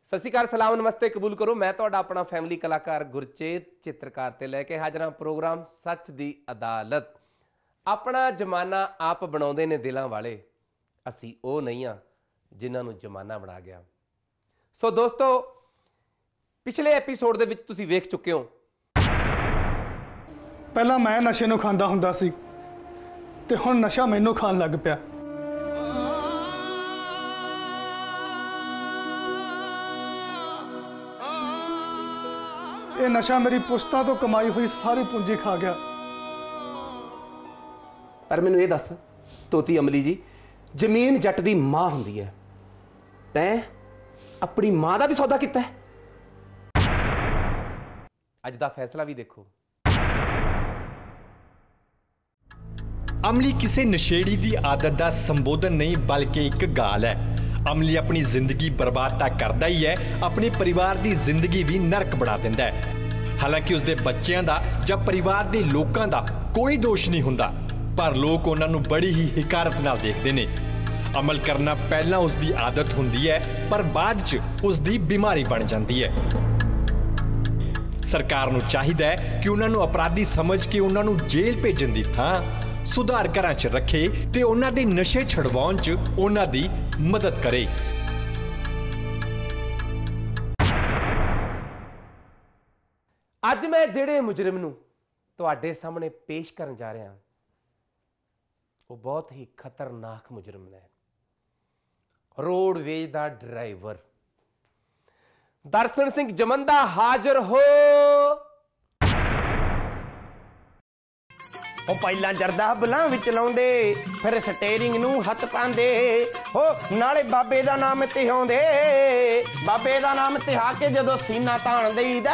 सत श्री अकाल, सलाम, नमस्ते, कबूल करो। मैं तुहाडा अपना फैमिली कलाकार गुरचेत चित्रकार ते लैके हाजिर हां प्रोग्राम सच दी अदालत। अपना जमाना आप बनाउंदे ने दिलां वाले, असी ओ नहीं हां जिन्हां नूं जमाना बना गया। सो दोस्तों, पिछले एपीसोड दे विच तुसीं वेख चुके हो पहला मैं नशे नूं खांदा हुंदा सी ते हुण नशा मैनूं खाण लग पिया। ये नशा मेरी पुश्तां तो कमाई हुई सारी पूंजी खा गया। पर मैनूं ये दस तोती अमली जी, जमीन जट दी मां हुंदी है, तैं अपनी मां दा भी सौदा कीता है। अज दा फैसला भी देखो। अमली किसी नशेड़ी की आदत का संबोधन नहीं बल्कि एक गाल है। अमली अपनी जिंदगी बर्बाद तो करता ही है, अपने परिवार की जिंदगी भी नरक बना देता है। हालांकि उसके बच्चों का या परिवार के लोगों का कोई दोष नहीं होंदा, पर लोग उन्होंने बड़ी ही हिकारत नाल देखते हैं। अमल करना पहला उसकी आदत होंदी है, पर बाद च उसकी बीमारी बन जाती है। सरकार नूं चाहिदा है कि उन्होंने अपराधी समझ के उन्होंने जेल भेजण दी थां सुधार घरां च रखे ते उन्हां दे नशे छुड़वाउण च उन्हां दी मदद करे। अज मैं जिहड़े मुजरिम नूं तुहाडे सामने पेश करन जा रहा वो बहुत ही खतरनाक मुजरिम ने। रोडवेज दा ड्राइवर दर्शन सिंह जमंदा हाजिर हो। पहला जरदा बलां विच लाउंदे, फिर स्टेरिंग नूं हथ पांदे हो, नाले बाबे दा नाम तिहाउंदे। बाबे दा नाम तिहा के जदों सीना ताण देईदा,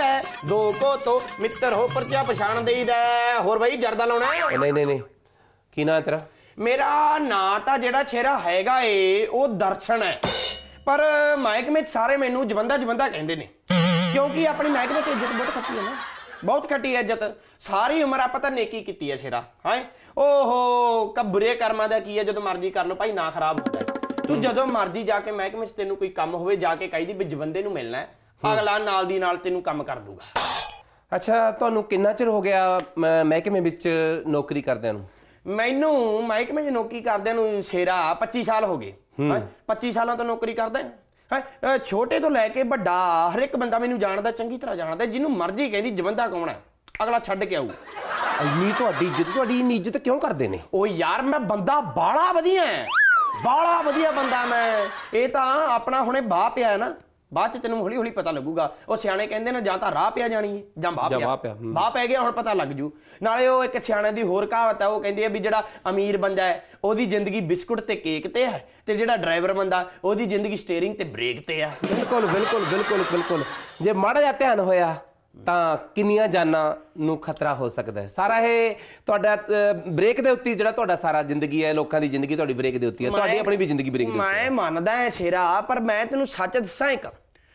दो को तो मित्र हो परचा पछाण देईदा। होर बई जरदा लाउणा है? नहीं नहीं नहीं, की नां तेरा? मेरा नां तां जिहड़ा चेहरा हैगा ए ओ दर्शन है, पर महकमे च सारे मैनू जबंदा जबंदा कहंदे ने, क्योंकि अपनी महकमे च इज्जत बहुत खट्टी है ना, बहुत खट्टी है इज्जत। सारी उम्र आप तो नेकी की है शेरा है। ओहो बुरे कर्मां दा की है, जो मर्जी कर लो भाई, ना खराब होता है। तू जो मर्जी जाके महकमे च तेनू कोई काम होवे जाके कही दी भी जबंदे नू मिलना है, अगला नाल दी नाल तेनू काम कर दूगा। अच्छा, तुहानू किन्ना चिर हो गया महकमे विच नौकरी करदिआं नू? मैनू महकमे च नौकरी करदिआं नू शेरा 25 साल हो गए। 25 सालों तो नौकरी करदा है। छोटे तो लैके बड़ा हर एक बंदा मैनू जानदा, चंगी तरह जानदा। जिन्हों मर्जी कहदी जबंदा कौन है, अगला छड्ड के आऊ। इन्नी तुहाडी इज्जत, तुहाडी इन्नी इज्जत क्यों करदे ने? ओ यार मैं बंदा बाला वधिया है, बाला वधिया बंदा मैं। ये तां अपना हुणे बाह पिया है ना, बाद च तेनू हौली हौली पता लगूगा। वो सियाणे कहंदे ने जां तां राह पिया जानी है जां बाह पिया। बाह पै गया हुण पता लग जू। नाले वो एक सियाणे दी होर कहावत है, वो कहंदी है भी जिहड़ा अमीर बंदा है ओहदी जिंदगी बिस्कुट ते केक ते है, ते जिहड़ा ड्राइवर बंदा ओहदी जिंदगी स्टेयरिंग ते ब्रेक ते है। बिल्कुल बिल्कुल बिल्कुल बिल्कुल। जे माड़ा जिहा ध्यान होया तां किन्नियां जानां नूं खतरा हो सकदा है। सारा ये तुहाडा ब्रेक दे उत्ते जिहड़ा तुहाडा सारा जिंदगी है, लोकां दी जिंदगी तुहाडी ब्रेक दे उत्ते है, तुहाडी अपनी भी जिंदगी ब्रेक दे उत्ते है। मैं मनदा है शेरा, पर मैं तेनू सच दस्सां एक,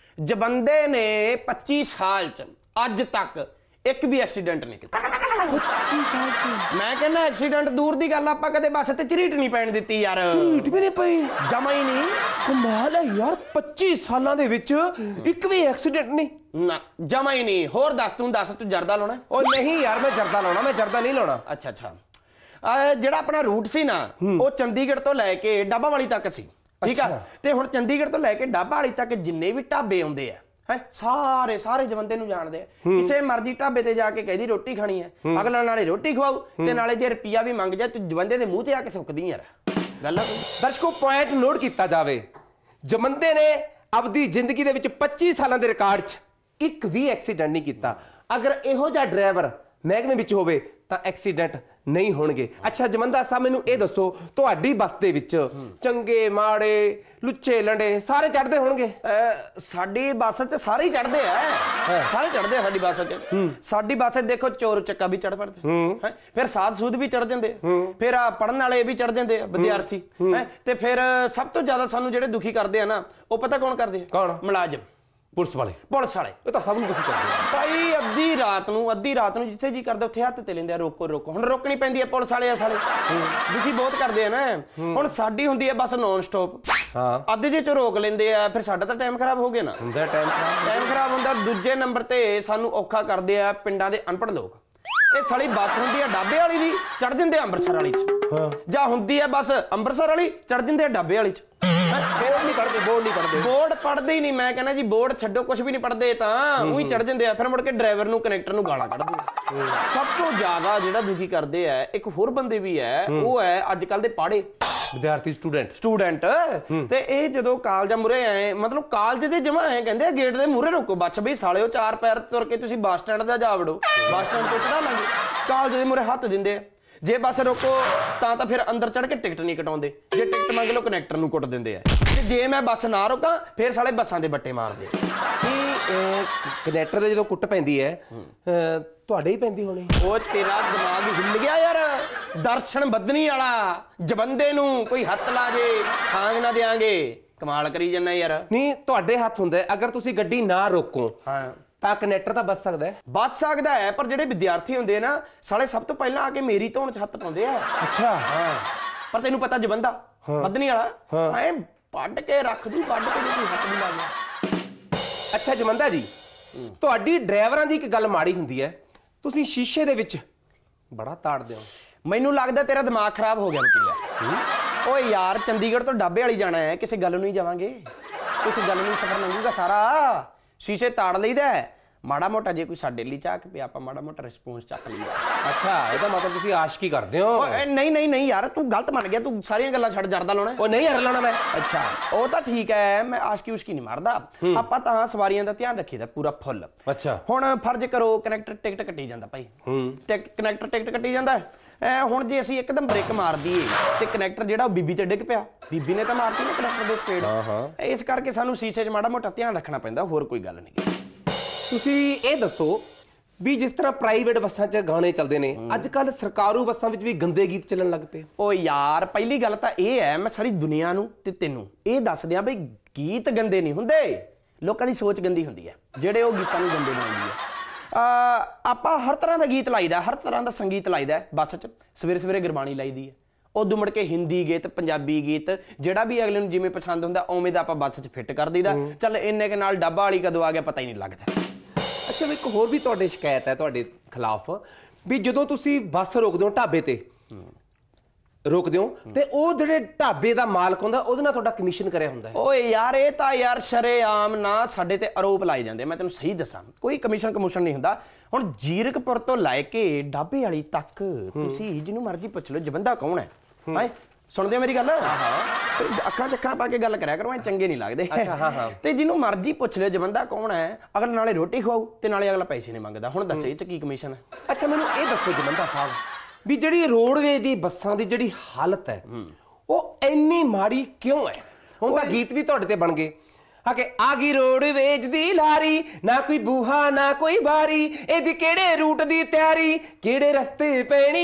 जबंदे ने 25 साल च अज तक एक भी एक्सीडेंट नहीं किया। 25 साल च? मैं कहना एक्सीडेंट दूर दी गल, आपां कदे बस ते झरीट नहीं पैण दित्ती यार। झरीट भी नहीं पई? जमा ही नहीं। कमाल है यार, 25 सालां दे विच एक भी एक्सीडेंट नहीं? ना जमा ही नहीं। होर दस तू जरदा लाउणा? ओ नहीं यार, मैं जरदा लाउणा, मैं जरदा नहीं लाउणा। अच्छा अच्छा। जिहड़ा अपना रूट सी ना, वो चंडीगढ़ तो लैके डाबा वाली तक सी, ठीक है। ते हुण चंडीगढ़ तो लैके डाबा वाली तक जिन्ने भी ढाबे आउंदे आ है, सारे सारे जबंदे नूं जानदे आ। किसे मर्जी ढाबे ते जाके कहदी रोटी खानी है, अगला नाले रोटी खवाऊ ते नाले जे रुपया भी मंग जाए तू जबंदे दे मूंह ते आके सुकदी यार गल। दर्शकों, पॉइंट नोट किया जावे, जमंदे ने अपनी जिंदगी दे विच 25 सालां दे रिकॉर्ड च एक भी एक्सीडेंट नहीं किया। अगर इहो जिहा ड्राइवर महकमे विच होवे तां एक्सीडेंट नहीं होणगे। अच्छा जमंदा साहब, मैनूं ये दसो, तुहाडी बस दे विच चंगे माड़े लुच्चे लंडे सारे चढ़दे होणगे? साडी बस च सारे ही चढ़दे आ, सारे चढ़दे आ साडी बस च। साडी बस च देखो चोर चक्का भी चढ़ पड़दे, फिर साध सूद भी चढ़ जांदे, फिर पढ़न वाले भी चढ़ जांदे विद्यार्थी, ते फिर सब तो ज्यादा सानू जिहड़े दुखी करदे आ ना, वो पता कौन करदे? कौन? मुलाजम, पुलिस वाले। पुलिस वाले ये तो सब दुखी करदे भाई। अद्धी रात नूं जिथे जी करदे उत्थे हत्थ ते लेंदे, रोको रोको। हुण रोकनी पैंदी है, पुलिस वाले साले दुखी बहुत करदे आ ना। हुण साडी हुंदी है बस नॉन स्टॉप, ਹਾਂ। ਅੱਧੇ ਜੇ ਚ ਰੋਕ ਲੈਂਦੇ ਆ, ਫਿਰ ਸਾਡਾ ਤਾਂ ਟਾਈਮ ਖਰਾਬ ਹੋ ਗਿਆ ਨਾ। ਹੁੰਦਾ ਟਾਈਮ ਟਾਈਮ ਖਰਾਬ ਹੁੰਦਾ। ਦੂਜੇ ਨੰਬਰ ਤੇ ਸਾਨੂੰ ਔਖਾ ਕਰਦੇ ਆ ਪਿੰਡਾਂ ਦੇ ਅਨਪੜ੍ਹ ਲੋਕ। ਇਹ ਸਾਲੀ ਬੱਸ ਹੁੰਦੀ ਆ ਡਾਬੇ ਵਾਲੀ ਦੀ, ਚੜ ਦਿੰਦੇ ਆ ਅੰਮ੍ਰਿਤਸਰ ਵਾਲੀ ਚ। ਜਾਂ ਹੁੰਦੀ ਆ ਬੱਸ ਅੰਮ੍ਰਿਤਸਰ ਵਾਲੀ, ਚੜ ਦਿੰਦੇ ਆ ਡਾਬੇ ਵਾਲੀ ਚ। ਬੋਰਡ ਨਹੀਂ ਪੜਦੇ, ਬੋਰਡ ਨਹੀਂ ਪੜਦੇ। ਬੋਰਡ ਪੜਦੇ ਹੀ ਨਹੀਂ। ਮੈਂ ਕਹਿੰਦਾ ਜੀ ਬੋਰਡ ਛੱਡੋ, ਕੁਝ ਵੀ ਨਹੀਂ ਪੜਦੇ, ਤਾਂ ਉਹੀ ਚੜ ਜਾਂਦੇ ਆ। ਫਿਰ ਮੁੜ ਕੇ ਡਰਾਈਵਰ ਨੂੰ, ਕਨੈਕਟਰ ਨੂੰ ਗਾਲਾਂ ਕੱਢਦੇ ਆ। ਸਭ ਤੋਂ ਜ਼ਿਆਦਾ ਜਿਹੜਾ ਦੁਖੀ ਕਰਦੇ ਆ, ਇੱਕ ਹੋਰ ਬੰਦੇ ਵੀ ਹੈ, ਉਹ ਹੈ ਅੱਜ ਕੱਲ ਦੇ ਪਾੜੇ ਵਿਦਿਆਰਥੀ, ਸਟੂਡੈਂਟ। ਤੇ ਇਹ ਜਦੋਂ ਕਾਲਜਾਂ ਮੁਰੇ ਆਏ, ਮਤਲਬ ਕਾਲਜ ਦੇ ਜਮਾ ਆਏ, ਕਹਿੰਦੇ ਆ ਗੇਟ ਦੇ ਮੂਹਰੇ ਰੋਕੋ ਬੱਸ ਬਈ ਸਾਲਿਓ, 4 ਪੈਰ ਤੁਰ ਕੇ ਤੁਸੀਂ ਬੱਸ ਸਟੈਂਡ ਦਾ ਜਾ ਵੜੋ, ਬੱਸ ਸਟੈਂਡ ਤੋਂ ਚੜਾ ਲਾਂਗੇ। ਕਾਲਜ ਦੇ ਮੂਹਰੇ ਹੱਥ ਦਿੰਦੇ ਆ। ਜੇ ਬੱਸ ਰੋਕੋ ਤਾਂ ਫਿਰ ਅੰਦਰ ਚੜ ਕੇ ਟਿਕਟ ਨਹੀਂ ਕਟਾਉਂਦੇ। ਜੇ ਟਿਕਟ ਮੰਗ ਲਓ ਕਨੈਕਟਰ ਨੂੰ ਕੁੱਟ ਦਿੰਦੇ ਆ। ਤੇ ਜੇ ਮੈਂ ਬੱਸ ਨਾ ਰੋਕਾਂ ਫਿਰ ਸਾਲੇ ਬੱਸਾਂ ਦੇ ਬੱਟੇ ਮਾਰਦੇ ਆ। ਕਨੈਕਟਰ ਦੇ ਜਦੋਂ ਕੁੱਟ ਪੈਂਦੀ ਹੈ, ਤੁਹਾਡੇ ਹੀ ਪੈਂਦੀ ਹੋਣੀ। ਉਹ ਤੇਰਾ ਦਿਮਾਗ ਹਿੱਲ ਗਿਆ ਯਾਰ। ਦਰਸ਼ਨ ਬੱਦਨੀ ਵਾਲਾ ਜਬੰਦੇ ਨੂੰ ਕੋਈ ਹੱਥ ਲਾ ਜੇ, ਸਾਂਗ ਨਾ ਦਿਆਂਗੇ। ਕਮਾਲ ਕਰੀ ਜਾਂਦਾ ਯਾਰ। ਨਹੀਂ, ਤੁਹਾਡੇ ਹੱਥ ਹੁੰਦਾ ਅਗਰ ਤੁਸੀਂ ਗੱਡੀ ਨਾ ਰੋਕੋ ਹਾਂ, ਤਾਂ ਕਨੈਕਟਰ ਤਾਂ ਬਚ ਸਕਦਾ ਹੈ। ਬਚ ਸਕਦਾ ਹੈ, ਪਰ ਜਿਹੜੇ ਵਿਦਿਆਰਥੀ ਹੁੰਦੇ ਆ ਨਾ ਸਾਲੇ, ਸਭ ਤੋਂ ਪਹਿਲਾਂ ਆ ਕੇ ਮੇਰੀ ਧੌਣ 'ਚ ਹੱਥ ਪਾਉਂਦੇ ਆ। ਅੱਛਾ। ਹਾਂ, ਪਰ ਤੈਨੂੰ ਪਤਾ ਜਬੰਦਾ ਬੱਦਨੀ ਵਾਲਾ ਐ ਵੱਢ ਕੇ ਰੱਖ ਦੂ, ਵੱਢ ਕੇ ਜੇ ਕੋਈ ਹੱਥ ਵੀ ਲਾ ਗਿਆ। ਅੱਛਾ ਜਮੰਦਾ ਜੀ, ਤੁਹਾਡੀ ਡਰਾਈਵਰਾਂ ਦੀ ਇੱਕ ਗੱਲ ਮਾੜੀ ਹੁੰਦੀ ਹੈ, ਤੁਸੀਂ ਸ਼ੀਸ਼ੇ ਦੇ ਵਿੱਚ ਬੜਾ ਤਾੜਦੇ ਹੋ। ਮੈਨੂੰ ਲੱਗਦਾ ਤੇਰਾ ਦਿਮਾਗ ਖਰਾਬ ਹੋ ਗਿਆ ਵਕੀਲਿਆ। ਓਏ ਯਾਰ, ਚੰਡੀਗੜ੍ਹ ਤੋਂ ਡਾਬੇ ਵਾਲੀ ਜਾਣਾ ਹੈ, ਕਿਸੇ ਗੱਲ ਨੂੰ ਹੀ ਜਾਵਾਂਗੇ, ਕਿਸੇ ਗੱਲ ਨੂੰ ਸਫ਼ਰ ਲੰਘੂਗਾ ਸਾਰਾ। ਸ਼ੀਸ਼ੇ ਤਾੜ ਲਈਦਾ, ਮਾੜਾ ਮੋਟਾ ਜੇ ਕੋਈ ਸਾਡੇ ਲਈ ਝਾਕ ਪਿਆ, ਆਪਾਂ ਮਾੜਾ ਮੋਟਾ ਰਿਸਪੌਂਸ ਚੱਕ ਲਈਦਾ। ਅੱਛਾ, ਇਹਦਾ ਮਤਲਬ ਤੁਸੀਂ ਆਸ਼ਕੀ ਕਰਦੇ ਹੋ। ਓਏ ਨਹੀਂ ਯਾਰ, ਤੂੰ ਗਲਤ ਮੰਨ ਗਿਆ। ਤੂੰ ਸਾਰੀਆਂ ਗੱਲਾਂ ਛੱਡ, ਜਰਦਾ ਲਾਉਣਾ। ਉਹ ਨਹੀਂ ਹਰ ਲਾਉਣਾ ਮੈਂ। ਅੱਛਾ, ਉਹ ਤਾਂ ਠੀਕ ਹੈ, ਮੈਂ ਆਸ਼ਕੀ ਉਸ਼ਕੀ ਨਹੀਂ ਮਾਰਦਾ। ਆਪਾਂ ਤਾਂ ਸਵਾਰੀਆਂ ਦਾ ਧਿਆਨ ਰੱਖੀਦਾ ਪੂਰਾ ਫੁੱਲ। ਅੱਛਾ। ਹੁਣ ਫਰਜ਼ ਕਰੋ ਕਨੈਕਟਰ ਟਿਕਟ ਕੱਟੀ ਜਾਂਦਾ ਭਾਈ, ਕਨੈਕਟਰ ਟਿਕਟ ਕੱਟੀ ਜਾਂਦਾ। ਹੁਣ ਜੇ ਅਸੀਂ ਇੱਕਦਮ ਬ੍ਰੇਕ ਮਾਰ ਦਈਏ ਤੇ ਕਨੈਕਟਰ ਜਿਹੜਾ ਉਹ ਬੀਬੀ ਤੇ ਡਿੱਗ ਪਿਆ, ਬੀਬੀ ਨੇ ਤਾਂ ਮਾਰਤੀ ਨਾ ਕਨੈਕਟਰ ਦੇ ਸਪੀਡ। ਇਸ ਕਰਕੇ ਸਾਨੂੰ ਸ਼ੀਸ਼ੇ 'ਚ ਮਾੜਾ ਮੋਟਾ ਧਿਆਨ ਰੱਖਣਾ ਪੈਂਦਾ, ਹੋਰ ਕੋਈ ਗੱਲ ਨਹੀਂ। ਤੁਸੀਂ ਇਹ ਦੱਸੋ ਵੀ ਜਿਸ ਤਰ੍ਹਾਂ ਪ੍ਰਾਈਵੇਟ ਬੱਸਾਂ 'ਚ ਗਾਣੇ ਚੱਲਦੇ ਨੇ, ਅੱਜ ਕੱਲ ਸਰਕਾਰੂ ਬੱਸਾਂ ਵਿੱਚ ਵੀ ਗੰਦੇ ਗੀਤ ਚੱਲਣ ਲੱਗ ਪਏ। ਓ ਯਾਰ, ਪਹਿਲੀ ਗੱਲ ਤਾਂ ਇਹ ਹੈ, ਮੈਂ ਸਾਰੀ ਦੁਨੀਆ ਨੂੰ ਤੇ ਤੈਨੂੰ ਇਹ ਦੱਸ ਦਿਆਂ ਬਈ ਗੀਤ ਗੰਦੇ ਨਹੀਂ ਹੁੰਦੇ, ਲੋਕਾਂ ਦੀ ਸੋਚ ਗੰਦੀ ਹੁੰਦੀ ਹੈ ਜਿਹੜੇ ਉਹ ਗੀਤਾਂ ਨੂੰ ਗੰਦੇ ਬਣਾਉਂਦੀ ਹੈ। ਆਪਾਂ ਹਰ ਤਰ੍ਹਾਂ ਦਾ ਗੀਤ ਲਾਈਦਾ, ਹਰ ਤਰ੍ਹਾਂ ਦਾ ਸੰਗੀਤ ਲਾਈਦਾ ਬੱਸ 'ਚ। ਸਵੇਰੇ ਸਵੇਰੇ ਗੁਰਬਾਣੀ ਲਾਈਦੀ ਹੈ, ਉਦੋਂ ਮੁੜ ਕੇ ਹਿੰਦੀ ਗੀਤ, ਪੰਜਾਬੀ ਗੀਤ, ਜਿਹੜਾ ਵੀ ਅਗਲੇ ਨੂੰ ਜਿਵੇਂ ਪਸੰਦ ਹੁੰਦਾ ਉਵੇਂ ਦਾ ਆਪਾਂ ਬੱਸ 'ਚ ਫਿੱਟ ਕਰ ਦਈਦਾ। ਚੱਲ ਇੰਨੇ ਕੇ ਨਾਲ ਡੱਬਾ ਵਾਲੀ ਕਦੋਂ ਆ ਗਿਆ ਪਤਾ ਹੀ ਨਹੀਂ ਲੱਗਦਾ। ਅੱਛਾ, ਇੱਕ ਹੋਰ ਵੀ ਤੁਹਾਡੇ ਸ਼ਿਕਾਇਤ ਹੈ ਤੁਹਾਡੇ ਖਿਲਾਫ ਵੀ ਜਦੋਂ ਤੁਸੀਂ ਬੱਸ ਰੋਕਦੇ ਹੋ, ਢਾਬੇ ਤੇ ਰੋਕਦੇ ਹੋ, ਤੇ ਉਹ ਜਿਹੜੇ ਢਾਬੇ ਦਾ ਮਾਲਕ ਹੁੰਦਾ ਉਹਦੇ ਨਾਲ ਤੁਹਾਡਾ ਕਮਿਸ਼ਨ ਕਰਿਆ ਹੁੰਦਾ ਹੈ। ਓਏ ਯਾਰ, ਇਹ ਤਾਂ ਯਾਰ ਸ਼ਰੇਆਮ ਨਾ ਸਾਡੇ ਤੇ ਆਰੋਪ ਲਾਏ ਜਾਂਦੇ। ਮੈਂ ਤੈਨੂੰ ਸਹੀ ਦੱਸਾਂ, ਕੋਈ ਕਮਿਸ਼ਨ ਕਮਿਸ਼ਨ ਨਹੀਂ ਹੁੰਦਾ। ਹੁਣ ਜੀਰਕਪੁਰ ਤੋਂ ਲੈ ਕੇ ਡਾਬੇ ਵਾਲੀ ਤੱਕ ਤੁਸੀਂ ਜਿਹਨੂੰ ਮਰਜ਼ੀ ਪੁੱਛ ਲਓ, ਜਬੰਦਾ ਕੌਣ ਹੈ। ਹਾਏ, ਸੁਣਦੇ ਹੋ ਮੇਰੀ ਗੱਲ? ਅੱਖਾਂ ਚੱਖਾਂ ਪਾ ਕੇ ਗੱਲ ਕਰਿਆ ਕਰੋ, ਐ ਚੰਗੇ ਨਹੀਂ ਲੱਗਦੇ। ਤੇ ਜਿਹਨੂੰ ਮਰਜ਼ੀ ਪੁੱਛ ਲਿਓ ਜਬੰਦਾ ਕੌਣ ਹੈ, ਅਗਲਾ ਨਾਲੇ ਰੋਟੀ ਖਵਾਊ ਤੇ ਨਾਲੇ ਅਗਲਾ ਪੈਸੇ ਨਹੀਂ ਮੰਗਦਾ। ਹੁਣ ਦੱਸੇ ਇਹ 'ਚ ਕੀ ਕਮਿਸ਼ਨ ਹੈ? ਅੱਛਾ, ਮੈਨੂੰ ਇਹ ਦੱਸੋ ਜਮੰਦਾ ਸਾਹਿਬ ਵੀ ਜਿਹੜੀ ਰੋਡਵੇਜ਼ ਦੀ ਬੱਸਾਂ ਦੀ ਜਿਹੜੀ ਹਾਲਤ ਹੈ ਉਹ ਇੰਨੀ ਮਾੜੀ ਕਿਉਂ ਹੈ? ਹੁਣ ਤਾਂ ਗੀਤ ਵੀ ਤੁਹਾਡੇ ਤੇ ਬਣ ਗਏ ਆ ਗਈ ਰੋਡਵੇਜ਼ ਦੀ ਲਾਰੀ, ਨਾ ਕੋਈ ਬੂਹਾ ਨਾ ਕੋਈ ਬਾਰੀ, ਇਹਦੀ ਕਿਹੜੇ ਰੂਟ ਦੀ ਤਿਆਰੀ, ਕਿਹੜੇ ਰਸਤੇ ਪੈਣੀ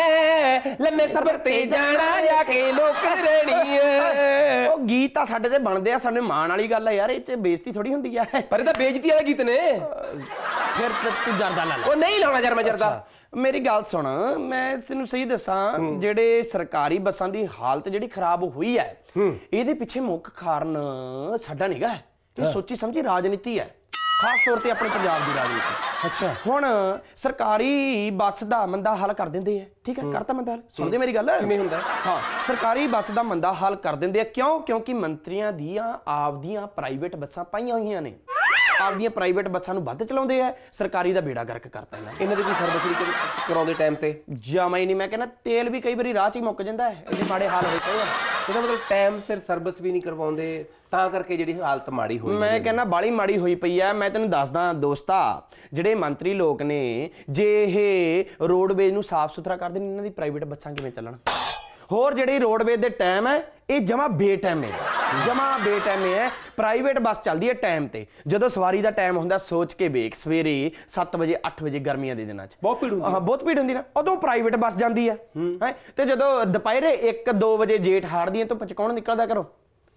ਐ, ਲੰਮੇ ਸਫ਼ਰ ਤੇ ਜਾਣਾ ਜਾ ਕੇ ਲੋਕ ਰਹਿਣੀ ਐ। ਉਹ ਗੀਤ ਤਾਂ ਸਾਡੇ ਤੇ ਬਣਦੇ ਆ, ਸਾਡੇ ਮਾਣ ਵਾਲੀ ਗੱਲ ਹੈ ਯਾਰ, ਇਹ 'ਚ ਬੇਇੱਜ਼ਤੀ ਥੋੜੀ ਹੁੰਦੀ ਆ। ਪਰ ਇਹ ਤਾਂ ਬੇਇੱਜ਼ਤੀ ਵਾਲੇ ਗੀਤ ਨੇ। ਫਿਰ ਤੂੰ ਜਰਦਾ ਲਾ ਲੈ। ਉਹ ਨਹੀਂ ਲਾਉਣਾ ਯਾਰ, ਮੈਂ ਜਰਦਾ। ਮੇਰੀ ਗੱਲ ਸੁਣ, ਮੈਂ ਤੈਨੂੰ ਸਹੀ ਦੱਸਾਂ, ਜਿਹੜੇ ਸਰਕਾਰੀ ਬੱਸਾਂ ਦੀ ਹਾਲਤ ਜਿਹੜੀ ਖਰਾਬ ਹੋਈ ਹੈ, ਇਹਦੇ ਪਿੱਛੇ ਮੁੱਖ ਕਾਰਨ ਸਾਡਾ ਨਹੀਂਗਾ, ਇਹ ਸੋਚੀ ਸਮਝੀ ਰਾਜਨੀਤੀ ਹੈ, ਖਾਸ ਤੌਰ ਤੇ ਆਪਣੇ ਪੰਜਾਬ ਦੀ ਰਾਜਨੀਤੀ। ਅੱਛਾ। ਹੁਣ ਸਰਕਾਰੀ ਬੱਸ ਦਾ ਮੰਦਾ ਹਾਲ ਕਰ ਦਿੰਦੇ ਆ, ਠੀਕ ਹੈ, ਕਰਤਾ ਮੰਦਾ ਹਾਲ। ਸੁਣਦੇ ਮੇਰੀ ਗੱਲ? ਕਿਵੇਂ ਹੁੰਦਾ? ਹਾਂ, ਸਰਕਾਰੀ ਬੱਸ ਦਾ ਮੰਦਾ ਹਾਲ ਕਰ ਦਿੰਦੇ ਆ। ਕਿਉਂ? ਕਿਉਂਕਿ ਮੰਤਰੀਆਂ ਦੀਆਂ ਆਪਦੀਆਂ ਪ੍ਰਾਈਵੇਟ ਬੱਸਾਂ ਪਾਈਆਂ ਹੋਈਆਂ ਨੇ, ਆਪਦੀਆਂ ਪ੍ਰਾਈਵੇਟ ਬੱਸਾਂ ਨੂੰ ਵੱਧ ਚਲਾਉਂਦੇ ਆ, ਸਰਕਾਰੀ ਦਾ ਬੇੜਾ ਗਰਕ ਕਰਤਾ ਇਹਨਾਂ ਦੀ ਕੋਈ ਸਰਵਿਸ ਨਹੀਂ ਕਰਾਉਂਦੇ ਟਾਈਮ ਤੇ। ਜਮਾ ਹੀ ਨਹੀਂ। ਮੈਂ ਕਹਿੰਦਾ ਤੇਲ ਵੀ ਕਈ ਵਾਰੀ ਰਾਹ 'ਚ ਹੀ ਮੁੱਕ ਜਾਂਦਾ ਹੈ, ਇਹਦੇ ਮਾੜੇ ਹਾਲ ਹੋਏ ਪਏ ਆ। ਇਹਦਾ ਮਤਲਬ ਟਾਈਮ ਸਿਰ ਸਰਵਿਸ ਵੀ ਨਹੀਂ ਕਰਵਾਉਂਦੇ, ਤਾਂ ਕਰਕੇ ਜਿਹੜੀ ਹਾਲਤ ਮਾੜੀ ਹੋਈ। ਮੈਂ ਕਹਿੰਦਾ ਬਾਲੀ ਮਾੜੀ ਹੋਈ ਪਈ ਆ। ਮੈਂ ਤੈਨੂੰ ਦੱਸਦਾ ਦੋਸਤਾ, ਜਿਹੜੇ ਮੰਤਰੀ ਲੋਕ ਨੇ, ਜੇ ਇਹ ਰੋਡਵੇਜ਼ ਨੂੰ ਸਾਫ਼ ਸੁਥਰਾ ਕਰਦੇ ਨੇ, ਇਹਨਾਂ ਦੀ ਪ੍ਰਾਈਵੇਟ ਬੱਸਾਂ ਕਿਵੇਂ ਚੱਲਣ? ਹੋਰ ਜਿਹੜੀ ਰੋਡਵੇਜ਼ ਦੇ ਟਾਈਮ ਹੈ, ਇਹ ਜਮਾ ਬੇਟਾਈਮ ਹੈ, ਜਮਾ ਬੇਟਾਈਮ ਹੈ। ਪ੍ਰਾਈਵੇਟ ਬੱਸ ਚੱਲਦੀ ਹੈ ਟਾਈਮ ਤੇ। ਜਦੋਂ ਸਵਾਰੀ ਦਾ ਟਾਈਮ ਹੁੰਦਾ, ਸੋਚ ਕੇ ਵੇਖ, ਸਵੇਰੇ 7 ਵਜੇ 8 ਵਜੇ ਗਰਮੀਆਂ ਦੇ ਦਿਨਾਂ 'ਚ ਬਹੁਤ ਭੀੜ ਹੁੰਦੀ। ਹਾਂ, ਬਹੁਤ ਭੀੜ ਹੁੰਦੀ ਨਾ, ਉਦੋਂ ਪ੍ਰਾਈਵੇਟ ਬੱਸ ਜਾਂਦੀ ਹੈ। ਤੇ ਜਦੋਂ ਦੁਪਹਿਰੇ 1-2 ਵਜੇ ਜੇਠ ਹਾੜ ਦੀਆਂ ਧੁੱਪ 'ਚ ਕੌਣ ਨਿਕਲਦਾ ਘਰੋਂ?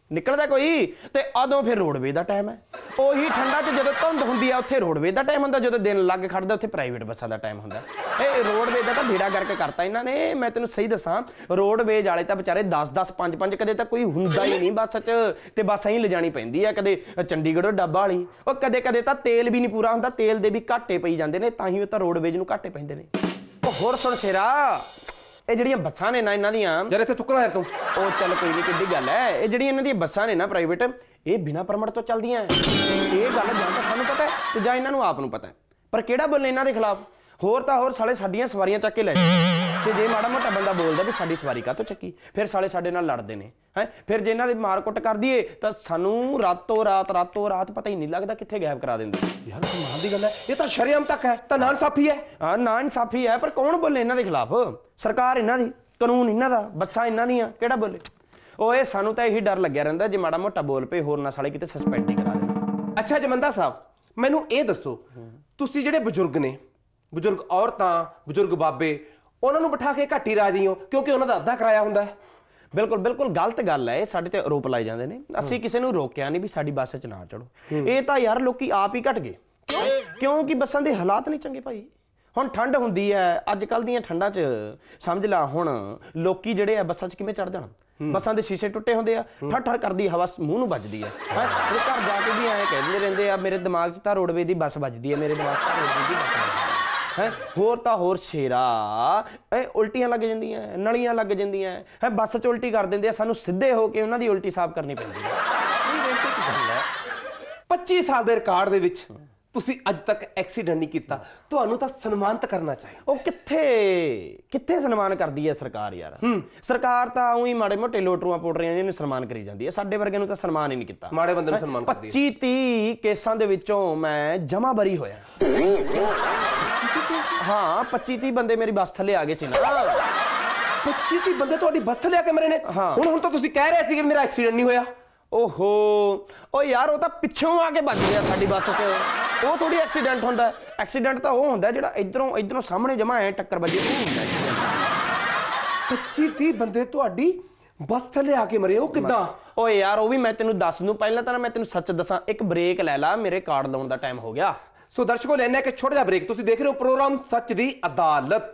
ਨਿਕਲਦਾ ਕੋਈ ਤੇ ਉਦੋਂ ਫਿਰ ਰੋਡਵੇਜ਼ ਦਾ ਟਾਈਮ ਹੈ। ਉਹੀ ਠੰਡਾ 'ਚ ਜਦੋਂ ਧੁੰਦ ਹੁੰਦੀ ਆ ਉੱਥੇ ਰੋਡਵੇਜ਼ ਦਾ ਟਾਈਮ ਹੁੰਦਾ, ਜਦੋਂ ਦਿਨ ਲੱਗ ਖੜਦਾ ਉੱਥੇ ਪ੍ਰਾਈਵੇਟ ਬੱਸਾਂ ਦਾ ਟਾਈਮ ਹੁੰਦਾ। ਇਹ ਰੋਡਵੇਜ਼ ਦਾ ਤਾਂ ਬੇੜਾ ਕਰਕੇ ਕਰਤਾ ਇਹਨਾਂ ਨੇ। ਮੈਂ ਤੈਨੂੰ ਸਹੀ ਦੱਸਾਂ, ਰੋਡਵੇਜ਼ ਵਾਲੇ ਤਾਂ ਵਿਚਾਰੇ 10-10 5-5 ਕਦੇ ਤਾਂ ਕੋਈ ਹੁੰਦਾ ਹੀ ਨਹੀਂ ਬੱਸ 'ਚ, ਤੇ ਬੱਸ ਐਂ ਲਿਜਾਣੀ ਪੈਂਦੀ ਆ। ਕਦੇ ਚੰਡੀਗੜ੍ਹੋਂ ਡੱਬਾ ਵਾਲੀ, ਉਹ ਕਦੇ ਤਾਂ ਤੇਲ ਵੀ ਨਹੀਂ ਪੂਰਾ ਹੁੰਦਾ, ਤੇਲ ਦੇ ਵੀ ਘਾਟੇ ਪਈ ਜਾਂਦੇ ਨੇ, ਤਾਂ ਹੀ ਉਹ ਤਾਂ ਰੋਡਵੇਜ਼ ਨੂੰ ਘਾਟੇ ਪੈਂਦੇ ਨੇ। ਉਹ ਹੋਰ ਸੁਣ ਸ਼ੇਰਾ, ਇਹ ਜਿਹੜੀਆਂ ਬੱਸਾਂ ਨੇ ਨਾ ਇਹਨਾਂ ਦੀਆਂ, ਜਦ ਇੱਥੇ ਚੁੱਕਣਾ ਹੈ ਤੂੰ, ਉਹ ਚੱਲ ਕੋਈ ਨਹੀਂ, ਕਿੱਡੀ ਗੱਲ ਹੈ। ਇਹ ਜਿਹੜੀਆਂ ਇਹਨਾਂ ਦੀਆਂ ਬੱਸਾਂ ਨੇ ਨਾ ਪ੍ਰਾਈਵੇਟ, ਇਹ ਬਿਨਾਂ ਪਰਮਿਟ ਤੋਂ ਚੱਲਦੀਆਂ। ਇਹ ਗੱਲ ਜਾਂ ਤਾਂ ਸਾਨੂੰ ਪਤਾ ਹੈ ਤੇ ਜਾਂ ਇਹਨਾਂ ਨੂੰ ਆਪ ਨੂੰ ਪਤਾ ਹੈ, ਪਰ ਕਿਹੜਾ ਬੋਲੇ ਇਹਨਾਂ ਦੇ ਖਿਲਾਫ। ਹੋਰ ਤਾਂ ਹੋਰ ਸਾਲੇ ਸਾਡੀਆਂ ਸਵਾਰੀਆਂ ਚੱਕ ਕੇ ਲੈ ਜਾਂਦੇ, ਤੇ ਜੇ ਮਾੜਾ ਮੋਟਾ ਬੰਦਾ ਬੋਲਦਾ ਵੀ ਸਾਡੀ ਸਵਾਰੀ ਕਾਹਤੋਂ ਚੱਕੀ, ਫਿਰ ਸਾਲੇ ਸਾਡੇ ਨਾਲ ਲੜਦੇ ਨੇ ਹੈ। ਫਿਰ ਜੇ ਇਹਨਾਂ ਦੀ ਮਾਰ ਕੁੱਟ ਕਰ ਦਈਏ ਤਾਂ ਸਾਨੂੰ ਰਾਤੋਂ ਰਾਤ ਪਤਾ ਹੀ ਨਹੀਂ ਲੱਗਦਾ ਕਿੱਥੇ ਗਾਇਬ ਕਰਾ ਦਿੰਦੇ। ਯਾਰ ਕਮਾਲ ਦੀ ਗੱਲ ਹੈ, ਇਹ ਤਾਂ ਸ਼ਰੇਆਮ ਤੱਕ ਹੈ, ਤਾਂ ਨਾ ਇਨਸਾਫੀ ਹੈ। ਹਾਂ, ਨਾ ਇਨਸਾਫੀ ਹੈ, ਪਰ ਕੌਣ ਬੋਲੇ ਇਹਨਾਂ ਦੇ ਖਿਲਾਫ? ਸਰਕਾਰ ਇਹਨਾਂ ਦੀ, ਕਾਨੂੰਨ ਇਹਨਾਂ ਦਾ, ਬੱਸਾਂ ਇਹਨਾਂ ਦੀਆਂ, ਕਿਹੜਾ ਬੋਲੇ? ਓਏ ਸਾਨੂੰ ਤਾਂ ਇਹੀ ਡਰ ਲੱਗਿਆ ਰਹਿੰਦਾ ਜੇ ਮਾੜਾ ਮੋਟਾ ਬੋਲ ਪਏ ਹੋਰ ਨਾ ਸਾਲੇ ਕਿਤੇ ਸਸਪੈਂਡ ਹੀ ਕਰਾ ਦੇਣ। ਅੱਛਾ ਜਮੰਦਾ ਸਾਹਿਬ, ਮੈਨੂੰ ਇਹ ਦੱਸੋ, ਤੁਸੀਂ ਜਿਹੜੇ ਬਜ਼ੁਰਗ ਨੇ, ਬਜ਼ੁਰਗ ਔਰਤਾਂ, ਬਜ਼ੁਰਗ ਬਾਬੇ, ਉਹਨਾਂ ਨੂੰ ਬਿਠਾ ਕੇ ਘੱਟ ਹੀ ਰਾਜੀ ਹੋ ਕਿਉਂਕਿ ਉਹਨਾਂ ਦਾ ਅੱਧਾ ਕਿਰਾਇਆ ਹੁੰਦਾ ਹੈ। ਬਿਲਕੁਲ ਗਲਤ ਗੱਲ ਹੈ ਇਹ, ਸਾਡੇ ਤੇ ਆਰੋਪ ਲਾਏ ਜਾਂਦੇ ਨੇ। ਅਸੀਂ ਕਿਸੇ ਨੂੰ ਰੋਕਿਆ ਨਹੀਂ ਵੀ ਸਾਡੀ ਬੱਸ 'ਚ ਨਾ ਚੜੋ। ਇਹ ਤਾਂ ਯਾਰ ਲੋਕੀ ਆਪ ਹੀ ਘਟ ਗਏ, ਕਿਉਂਕਿ ਬੱਸਾਂ ਦੇ ਹਾਲਾਤ ਨਹੀਂ ਚੰਗੇ ਭਾਈ। ਹੁਣ ਠੰਡ ਹੁੰਦੀ ਹੈ, ਅੱਜ ਕੱਲ ਦੀਆਂ ਠੰਡਾਂ 'ਚ ਸਮਝ ਲਾ ਹੁਣ ਲੋਕੀ ਜਿਹੜੇ ਆ ਬੱਸਾਂ 'ਚ ਕਿਵੇਂ ਚੜ ਜਾਣ। ਬੱਸਾਂ ਦੇ ਸ਼ੀਸ਼ੇ ਟੁੱਟੇ ਹੁੰਦੇ ਆ, ਠਰ ਕਰਦੀ ਹਵਾ ਮੂੰਹ ਨੂੰ ਵੱਜਦੀ ਹੈ। ਉਹ ਘਰ ਜਾ ਕੇ ਵੀ ਐਂ ਕਹਿੰਦੇ ਰਹਿੰਦੇ ਆ, ਮੇਰੇ ਦਿਮਾਗ 'ਚ ਤਾਂ ਰੋਡਵੇਜ਼ ਦੀ ਬੱਸ ਵੱਜਦੀ ਹੈ, ਮੇਰੇ ਦਿਮਾਗ 'ਚ ਤਾਂ ਰੋਡਵੇਜ਼ ਦੀ ਬੱਸ ਵੱਜਦੀ ਹੈ। ਹੋਰ ਤਾਂ ਹੋਰ ਸ਼ੇਰਾ, ਉਲਟੀਆਂ ਲੱਗ ਜਾਂਦੀਆਂ, ਨਲੀਆਂ ਲੱਗ ਜਾਂਦੀਆਂ ਹੈ, ਬੱਸ 'ਚ ਉਲਟੀ ਕਰ ਦਿੰਦੇ ਆ, ਸਾਨੂੰ ਸਿੱਧੇ ਹੋ ਕੇ ਉਹਨਾਂ ਦੀ ਉਲਟੀ ਸਾਫ਼ ਕਰਨੀ ਪੈਂਦੀ ਹੈ। ਵੈਸੇ ਕੀ ਗੱਲ ਹੈ, 25 ਸਾਲ ਦੇ ਰਿਕਾਰਡ ਦੇ ਵਿੱਚ ਤੁਸੀਂ ਅੱਜ ਤੱਕ ਐਕਸੀਡੈਂਟ ਨਹੀਂ ਕੀਤਾ, ਤੁਹਾਨੂੰ ਤਾਂ ਸਨਮਾਨਿਤ ਕਰਨਾ ਚਾਹੀਦਾ। ਉਹ ਕਿੱਥੇ ਸਨਮਾਨ ਕਰਦੀ ਹੈ ਸਰਕਾਰ ਯਾਰ? ਸਰਕਾਰ ਤਾਂ ਉਹੀ ਮਾੜੇ ਮੋਟੇ ਲੋਟਰੂਆਂ ਪੋਟਰੀਆਂ ਜਿਹਨੂੰ ਸਨਮਾਨ ਕਰੀ ਜਾਂਦੀ ਹੈ, ਸਾਡੇ ਵਰਗੇ ਨੂੰ ਤਾਂ ਸਨਮਾਨ ਹੀ ਨਹੀਂ ਕੀਤਾ। ਮਾੜੇ ਬੰਦੇ ਨੂੰ ਸਨਮਾਨ ਕਰਦੀ ਹੈ। 25-30 ਕੇਸਾਂ ਦੇ ਵਿੱਚੋਂ ਮੈਂ ਜਮਾ ਬਰੀ ਹੋਇਆ। ਹਾਂ, 25-30 ਬੰਦੇ ਮੇਰੀ ਬੱਸ ਥੱਲੇ ਆ ਗਏ ਸੀ ਨਾ। 25-30 ਬੰਦੇ ਤੁਹਾਡੀ ਬੱਸ ਥੱਲੇ ਆ ਕੇ ਮਰੇ ਨੇ? ਹਾਂ। ਹੁਣ ਤਾਂ ਤੁਸੀਂ ਕਹਿ ਰਹੇ ਸੀ ਕਿ ਮੇਰਾ ਐਕਸੀਡੈਂਟ ਨਹੀਂ ਹੋਇਆ। ਓਹੋ, ਓ ਯਾਰ ਉਹ ਤਾਂ ਪਿੱਛੋਂ ਆ ਕੇ ਵੱਜ ਗਿਆ ਸਾਡੀ ਬੱਸ 'ਚ, ਉਹ ਥੋੜੀ ਐਕਸੀਡੈਂਟ ਹੁੰਦਾ। ਐਕਸੀਡੈਂਟ ਤਾਂ ਉਹ ਹੁੰਦਾ ਜਿਹੜਾ ਇਧਰੋਂ ਸਾਹਮਣੇ ਜਮਾ ਐ ਟੱਕਰ ਵੱਜੇ, ਉਹ ਹੁੰਦਾ ਐਕਸੀਡੈਂਟ। 25-30 ਬੰਦੇ ਤੁਹਾਡੀ ਬੱਸ ਥੱਲੇ ਆ ਕੇ ਮਰੇ, ਉਹ ਕਿੱਦਾਂ? ਓਏ ਯਾਰ ਉਹ ਵੀ ਮੈਂ ਤੈਨੂੰ ਦੱਸ ਦੂੰ, ਪਹਿਲਾਂ ਤਾਂ ਮੈਂ ਤੈਨੂੰ ਸੱਚ ਦੱਸਾਂ, ਇੱਕ ਬ੍ਰੇਕ ਲੈ ਲਾ, ਮੇਰੇ ਕਾਰਡ ਲਾਉਣ ਦਾ ਟਾਈਮ ਹੋ ਗਿਆ। ਸੋ ਦਰਸ਼ਕੋ, ਲੈਣਾ ਇੱਕ ਛੋਟਾ ਜਿਹਾ ਬ੍ਰੇਕ। ਤੁਸੀਂ ਦੇਖ ਰਹੇ ਹੋ ਪ੍ਰੋਗਰਾਮ ਸੱਚ ਦੀ ਅਦਾਲਤ।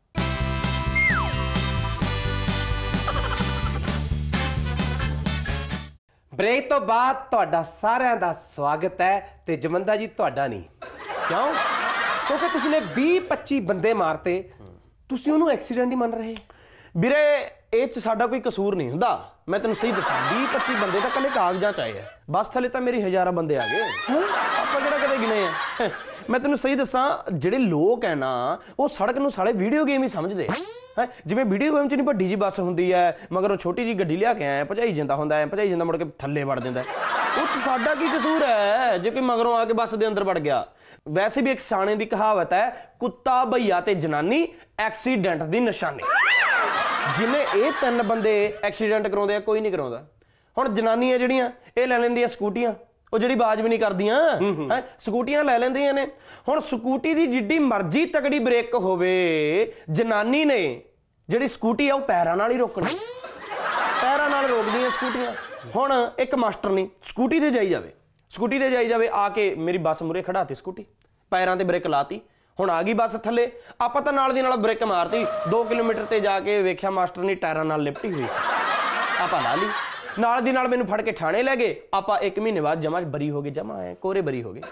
ਬ੍ਰੇਕ ਤੋਂ ਬਾਅਦ ਤੁਹਾਡਾ ਸਾਰਿਆਂ ਦਾ ਸਵਾਗਤ ਹੈ, ਤੇ ਜਮੰਦਾ ਜੀ ਤੁਹਾਡਾ ਨਹੀਂ। ਕਿਉਂ? ਕਿਉਂਕਿ ਤੁਸੀਂ ਨੇ 20-25 ਬੰਦੇ ਮਾਰਤੇ, ਤੁਸੀਂ ਉਹਨੂੰ ਐਕਸੀਡੈਂਟ ਹੀ ਮੰਨ ਰਹੇ। ਵੀਰੇ ਇਹ 'ਚ ਸਾਡਾ ਕੋਈ ਕਸੂਰ ਨਹੀਂ ਹੁੰਦਾ, ਮੈਂ ਤੈਨੂੰ ਸਹੀ ਦੱਸਾਂ। 20-25 ਬੰਦੇ ਤਾਂ ਕੱਲੇ ਕਾਗਜ਼ਾਂ 'ਚ ਆਏ ਆ, ਬੱਸ ਥੱਲੇ ਤਾਂ ਮੇਰੀ ਹਜ਼ਾਰਾਂ ਬੰਦੇ ਆ ਗਏ। ਆਪਾਂ ਕਿਹੜਾ ਕਦੇ ਗਿਣੇ ਆ? ਮੈਂ ਤੈਨੂੰ ਸਹੀ ਦੱਸਾਂ, ਜਿਹੜੇ ਲੋਕ ਹੈ ਨਾ ਉਹ ਸੜਕ ਨੂੰ ਸਾਲੇ ਵੀਡੀਓ ਗੇਮ ਹੀ ਸਮਝਦੇ ਹੈ। ਜਿਵੇਂ ਵੀਡੀਓ ਗੇਮ 'ਚ ਨਹੀਂ ਵੱਡੀ ਜੀ ਬੱਸ ਹੁੰਦੀ ਹੈ, ਮਗਰ ਉਹ ਛੋਟੀ ਜੀ ਗੱਡੀ ਲਿਆ ਕੇ ਆਇਆ, ਭਜਾਈ ਜਾਂਦਾ ਹੁੰਦਾ ਹੈ, ਭਜਾਈ ਜਾਂਦਾ ਮੁੜ ਕੇ ਥੱਲੇ ਵੜ ਜਾਂਦਾ। ਉਹ 'ਚ ਸਾਡਾ ਕੀ ਕਸੂਰ ਹੈ ਜੇ ਕੋਈ ਮਗਰੋਂ ਆ ਕੇ ਬੱਸ ਦੇ ਅੰਦਰ ਵੜ ਗਿਆ? ਵੈਸੇ ਵੀ ਇੱਕ ਸਿਆਣੇ ਦੀ ਕਹਾਵਤ ਹੈ, ਕੁੱਤਾ, ਭਈਆ ਤੇ ਜਨਾਨੀ ਐਕਸੀਡੈਂਟ ਦੀ ਨਿਸ਼ਾਨੀ। ਜਿਵੇਂ ਇਹ 3 ਬੰਦੇ ਐਕਸੀਡੈਂਟ ਕਰਾਉਂਦੇ ਆ, ਕੋਈ ਨਹੀਂ ਕਰਾਉਂਦਾ। ਹੁਣ ਜਨਾਨੀਆਂ ਜਿਹੜੀਆਂ ਇਹ ਲੈ ਲੈਂਦੀਆਂ ਸਕੂਟੀਆਂ, ਉਹ ਜਿਹੜੀ ਆਵਾਜ਼ ਵੀ ਨਹੀਂ ਕਰਦੀਆਂ ਹੈ, ਸਕੂਟੀਆਂ ਲੈ ਲੈਂਦੀਆਂ ਨੇ। ਹੁਣ ਸਕੂਟੀ ਦੀ ਜਿੱਡੀ ਮਰਜ਼ੀ ਤਕੜੀ ਬ੍ਰੇਕ ਹੋਵੇ, ਜਨਾਨੀ ਨੇ ਜਿਹੜੀ ਸਕੂਟੀ ਆ ਉਹ ਪੈਰਾਂ ਨਾਲ ਹੀ ਰੋਕਣੀ, ਪੈਰਾਂ ਨਾਲ ਰੋਕਦੀਆਂ ਸਕੂਟੀਆਂ। ਹੁਣ ਇੱਕ ਮਾਸਟਰ ਨਹੀਂ ਸਕੂਟੀ ਤੇ ਜਾਈ ਜਾਵੇ, ਆ ਕੇ ਮੇਰੀ ਬੱਸ ਮੂਰੇ ਖੜਾਤੀ ਸਕੂਟੀ, ਪੈਰਾਂ ਤੇ ਬ੍ਰੇਕ ਲਾਤੀ, ਹੁਣ ਆ ਗਈ ਬੱਸ ਥੱਲੇ। ਆਪਾਂ ਤਾਂ ਨਾਲ ਦੀ ਨਾਲ ਬ੍ਰੇਕ ਮਾਰਤੀ, 2 ਕਿਲੋਮੀਟਰ ਤੇ ਜਾ ਕੇ ਵੇਖਿਆ ਮਾਸਟਰ ਨੇ ਟਾਇਰਾਂ ਨਾਲ ਲਿਪਟੀ ਹੋਈ ਸੀ, ਆਪਾਂ ਲਾ ਲਈ। ਨਾਲ ਦੀ ਨਾਲ ਮੈਨੂੰ ਫੜ ਕੇ ਥਾਣੇ ਲੈ ਗਏ, ਆਪਾਂ 1 ਮਹੀਨੇ ਬਾਅਦ ਜਮਾ ਬਰੀ ਹੋ ਗਏ, ਜਮਾ ਐ ਕੋਰੇ ਬਰੀ ਹੋ ਗਏ।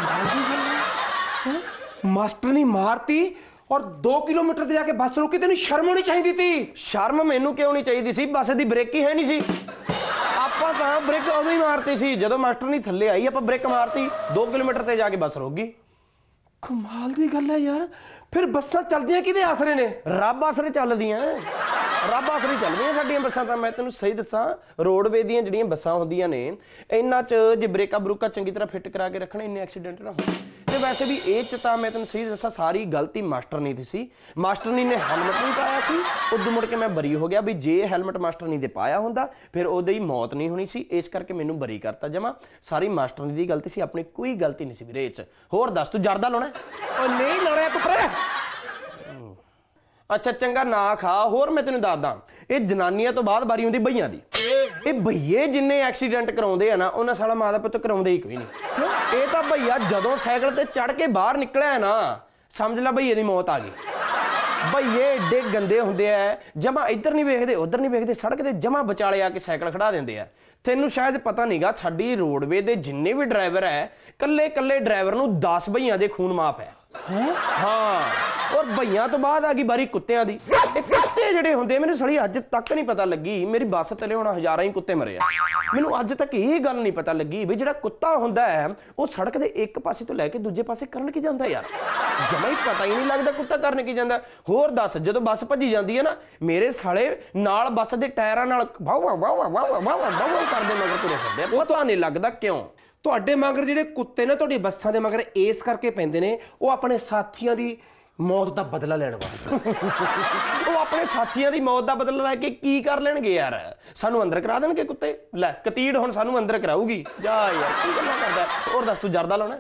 ਮਾਸਟਰ ਨੇ ਮਾਰਤੀ ਔਰ 2 ਕਿਲੋਮੀਟਰ ਤੇ ਜਾ ਕੇ ਬੱਸ ਰੋਕੀ, ਤੈਨੂੰ ਸ਼ਰਮ ਹੋਣੀ ਚਾਹੀਦੀ ਸੀ। ਸ਼ਰਮ ਮੈਨੂੰ ਕਿਉਂ ਨਹੀਂ ਚਾਹੀਦੀ ਸੀ? ਬੱਸ ਦੀ ਬ੍ਰੇਕ ਹੀ ਹੈ ਨਹੀਂ ਸੀ। ਆਪਾਂ ਤਾਂ ਬ੍ਰੇਕ ਉਦੋਂ ਹੀ ਮਾਰਤੀ ਸੀ ਜਦੋਂ ਮਾਸਟਰ ਨਹੀਂ ਥੱਲੇ ਆਈ, ਆਪਾਂ ਬ੍ਰੇਕ ਮਾਰਤੀ, 2 ਕਿਲੋਮੀਟਰ ਤੇ ਜਾ ਕੇ ਬੱਸ ਰੁਕ ਗਈ। ਕਮਾਲ ਦੀ ਗੱਲ ਹੈ ਯਾਰ। ਫਿਰ ਬੱਸਾਂ ਚੱਲਦੀਆਂ ਕਿਹਦੇ ਆਸਰੇ ਨੇ? ਰੱਬ ਆਸਰੇ ਚੱਲਦੀਆਂ, ਰੱਬ ਆਸਰੇ ਚੱਲਦੀਆਂ ਸਾਡੀਆਂ ਬੱਸਾਂ ਤਾਂ। ਮੈਂ ਤੈਨੂੰ ਸਹੀ ਦੱਸਾਂ, ਰੋਡਵੇਜ਼ ਦੀਆਂ ਜਿਹੜੀਆਂ ਬੱਸਾਂ ਹੁੰਦੀਆਂ ਨੇ, ਇਹਨਾਂ 'ਚ ਜੇ ਬ੍ਰੇਕਾਂ ਬਰੂਕਾਂ ਚੰਗੀ ਤਰ੍ਹਾਂ ਫਿੱਟ ਕਰਾ ਕੇ ਰੱਖਣ, ਇੰਨੇ ਐਕਸੀਡੈਂਟ ਨਾ ਹੋਣ। ਤੇ ਵੈਸੇ ਵੀ ਇਹ 'ਚ ਤਾਂ ਮੈਂ ਤੈਨੂੰ ਸਹੀ ਦੱਸਾਂ, ਸਾਰੀ ਗਲਤੀ ਮਾਸਟਰਨੀ ਦੀ ਸੀ। ਮਾਸਟਰਨੀ ਨੇ ਹੈਲਮਟ ਨਹੀਂ ਪਾਇਆ ਸੀ, ਉਦੋਂ ਮੁੜ ਕੇ ਮੈਂ ਬਰੀ ਹੋ ਗਿਆ ਵੀ ਜੇ ਹੈਲਮਟ ਮਾਸਟਰਨੀ ਦੇ ਪਾਇਆ ਹੁੰਦਾ ਫਿਰ ਉਹਦੀ ਮੌਤ ਨਹੀਂ ਹੋਣੀ ਸੀ, ਇਸ ਕਰਕੇ ਮੈਨੂੰ ਬਰੀ ਕਰਤਾ ਜਮਾ। ਸਾਰੀ ਮਾਸਟਰਨੀ ਦੀ ਗਲਤੀ ਸੀ, ਆਪਣੀ ਕੋਈ ਗਲਤੀ ਨਹੀਂ ਸੀ ਵੀਰੇ ਇਹ 'ਚ। ਹੋਰ ਦੱਸ, ਤੂੰ ਜਰਦਾ ਲਾਉਣਾ? ਉਹ ਨਹੀਂ ਲਾਉਣਾ ਤੂੰ ਪਰ। ਅੱਛਾ ਚੰਗਾ ਨਾ ਖਾ। ਹੋਰ ਮੈਂ ਤੈਨੂੰ ਦੱਸਦਾ, ਇਹ ਜਨਾਨੀਆਂ ਤੋਂ ਬਾਅਦ ਵਾਰੀ ਹੁੰਦੀ ਬਈਆਂ ਦੀ। ਇਹ ਭਈਏ ਜਿੰਨੇ ਐਕਸੀਡੈਂਟ ਕਰਾਉਂਦੇ ਆ ਨਾ, ਉਹਨਾਂ ਸਾਲਾ ਮਾਂ ਦਾ ਪੁੱਤ ਕਰਾਉਂਦੇ ਹੀ ਕੋਈ ਨਹੀਂ। ਇਹ ਤਾਂ ਭਈਆ ਜਦੋਂ ਸਾਈਕਲ ਤੇ ਚੜ ਕੇ ਬਾਹਰ ਨਿਕਲਿਆ ਨਾ, ਸਮਝ ਲੈ ਭਈਏ ਦੀ ਮੌਤ ਆ ਗਈ। ਭਈਏ ਏਡੇ ਗੰਦੇ ਹੁੰਦੇ ਆ, ਜਮਾ ਇੱਧਰ ਨਹੀਂ ਵੇਖਦੇ ਉੱਧਰ ਨਹੀਂ ਵੇਖਦੇ, ਸੜਕ ਤੇ ਜਮਾ ਵਿਚਾਲੇ ਆ ਕੇ ਸਾਈਕਲ ਖੜਾ ਦਿੰਦੇ ਆ। ਤੈਨੂੰ ਸ਼ਾਇਦ ਪਤਾ ਨਹੀਂਗਾ, ਸਾਡੀ ਰੋਡਵੇ ਦੇ ਜਿੰਨੇ ਵੀ ਡਰਾਈਵਰ ਹੈ, ਕੱਲੇ ਕੱਲੇ ਡਰਾਈਵਰ ਨੂੰ 10 ਭਈਆਂ ਦੇ ਖੂਨ ਮਾਫ ਹੈ। ਹਾਂ, ਔਰ ਭਈਆਂ ਤੋਂ ਬਾਅਦ ਆ ਗਈ ਬਾਰੀ ਕੁੱਤਿਆਂ ਦੀ। ਇਹ ਕੁੱਤੇ ਜਿਹੜੇ ਹੁੰਦੇ, ਮੈਨੂੰ ਸੜੀ ਅੱਜ ਤੱਕ ਨਹੀਂ ਪਤਾ ਲੱਗੀ। ਮੇਰੀ ਬੱਸ ਥੱਲੇ ਹੁਣ ਹਜ਼ਾਰਾਂ ਹੀ ਕੁੱਤੇ ਮਰੇ ਆ, ਮੈਨੂੰ ਅੱਜ ਤੱਕ ਇਹ ਗੱਲ ਨਹੀਂ ਪਤਾ ਲੱਗੀ ਵੀ ਜਿਹੜਾ ਕੁੱਤਾ ਹੁੰਦਾ ਹੈ ਉਹ ਸੜਕ ਦੇ ਇੱਕ ਪਾਸੇ ਤੋਂ ਲੈ ਕੇ ਦੂਜੇ ਪਾਸੇ ਕਰਨ ਕੀ ਜਾਂਦਾ ਯਾਰ। ਜਮਾ ਹੀ ਪਤਾ ਹੀ ਨਹੀਂ ਲੱਗਦਾ ਕੁੱਤਾ ਕਰਨ ਕੀ ਜਾਂਦਾ। ਹੋਰ ਦੱਸ, ਜਦੋਂ ਬੱਸ ਭੱਜੀ ਜਾਂਦੀ ਹੈ ਨਾ, ਮੇਰੇ ਸਾਲੇ ਨਾਲ ਬੱਸ ਦੇ ਟਾਇਰਾਂ ਨਾਲ ਵਾਹ ਵਾਹ ਵਾਹ ਵਾਹ ਵਾਹ ਵਾਹ ਵਾਹ ਕਰਦੇ ਮਗਰ ਤੁਰੇ ਫਿਰਦੇ ਆ। ਪਤਾ ਨਹੀਂ ਲੱਗਦਾ ਕਿਉਂ। ਤੁਹਾਡੇ ਮਗਰ ਜਿਹੜੇ ਕੁੱਤੇ ਨੇ ਤੁਹਾਡੀ ਬੱਸਾਂ ਦੇ ਮਗਰ ਇਸ ਕਰਕੇ ਪੈਂਦੇ ਨੇ, ਉਹ ਆਪਣੇ ਸਾਥੀਆਂ ਦੀ ਮੌਤ ਦਾ ਬਦਲਾ ਲੈਣ ਵਾਸਤੇ। ਉਹ ਆਪਣੇ ਸਾਥੀਆਂ ਦੀ ਮੌਤ ਦਾ ਬਦਲਾ ਲੈ ਕੇ ਕੀ ਕਰ ਲੈਣਗੇ ਯਾਰ? ਸਾਨੂੰ ਅੰਦਰ ਕਰਾ ਦੇਣਗੇ ਕੁੱਤੇ। ਲੈ ਕਤੀੜ ਹੁਣ ਸਾਨੂੰ ਅੰਦਰ ਕਰਾਊਗੀ। ਜਾ ਯਾਰ ਕੀ ਗੱਲਾਂ ਕਰਦਾ। ਹੋਰ ਦੱਸ, ਤੂੰ ਜਰਦਾ ਲਾਉਣਾ?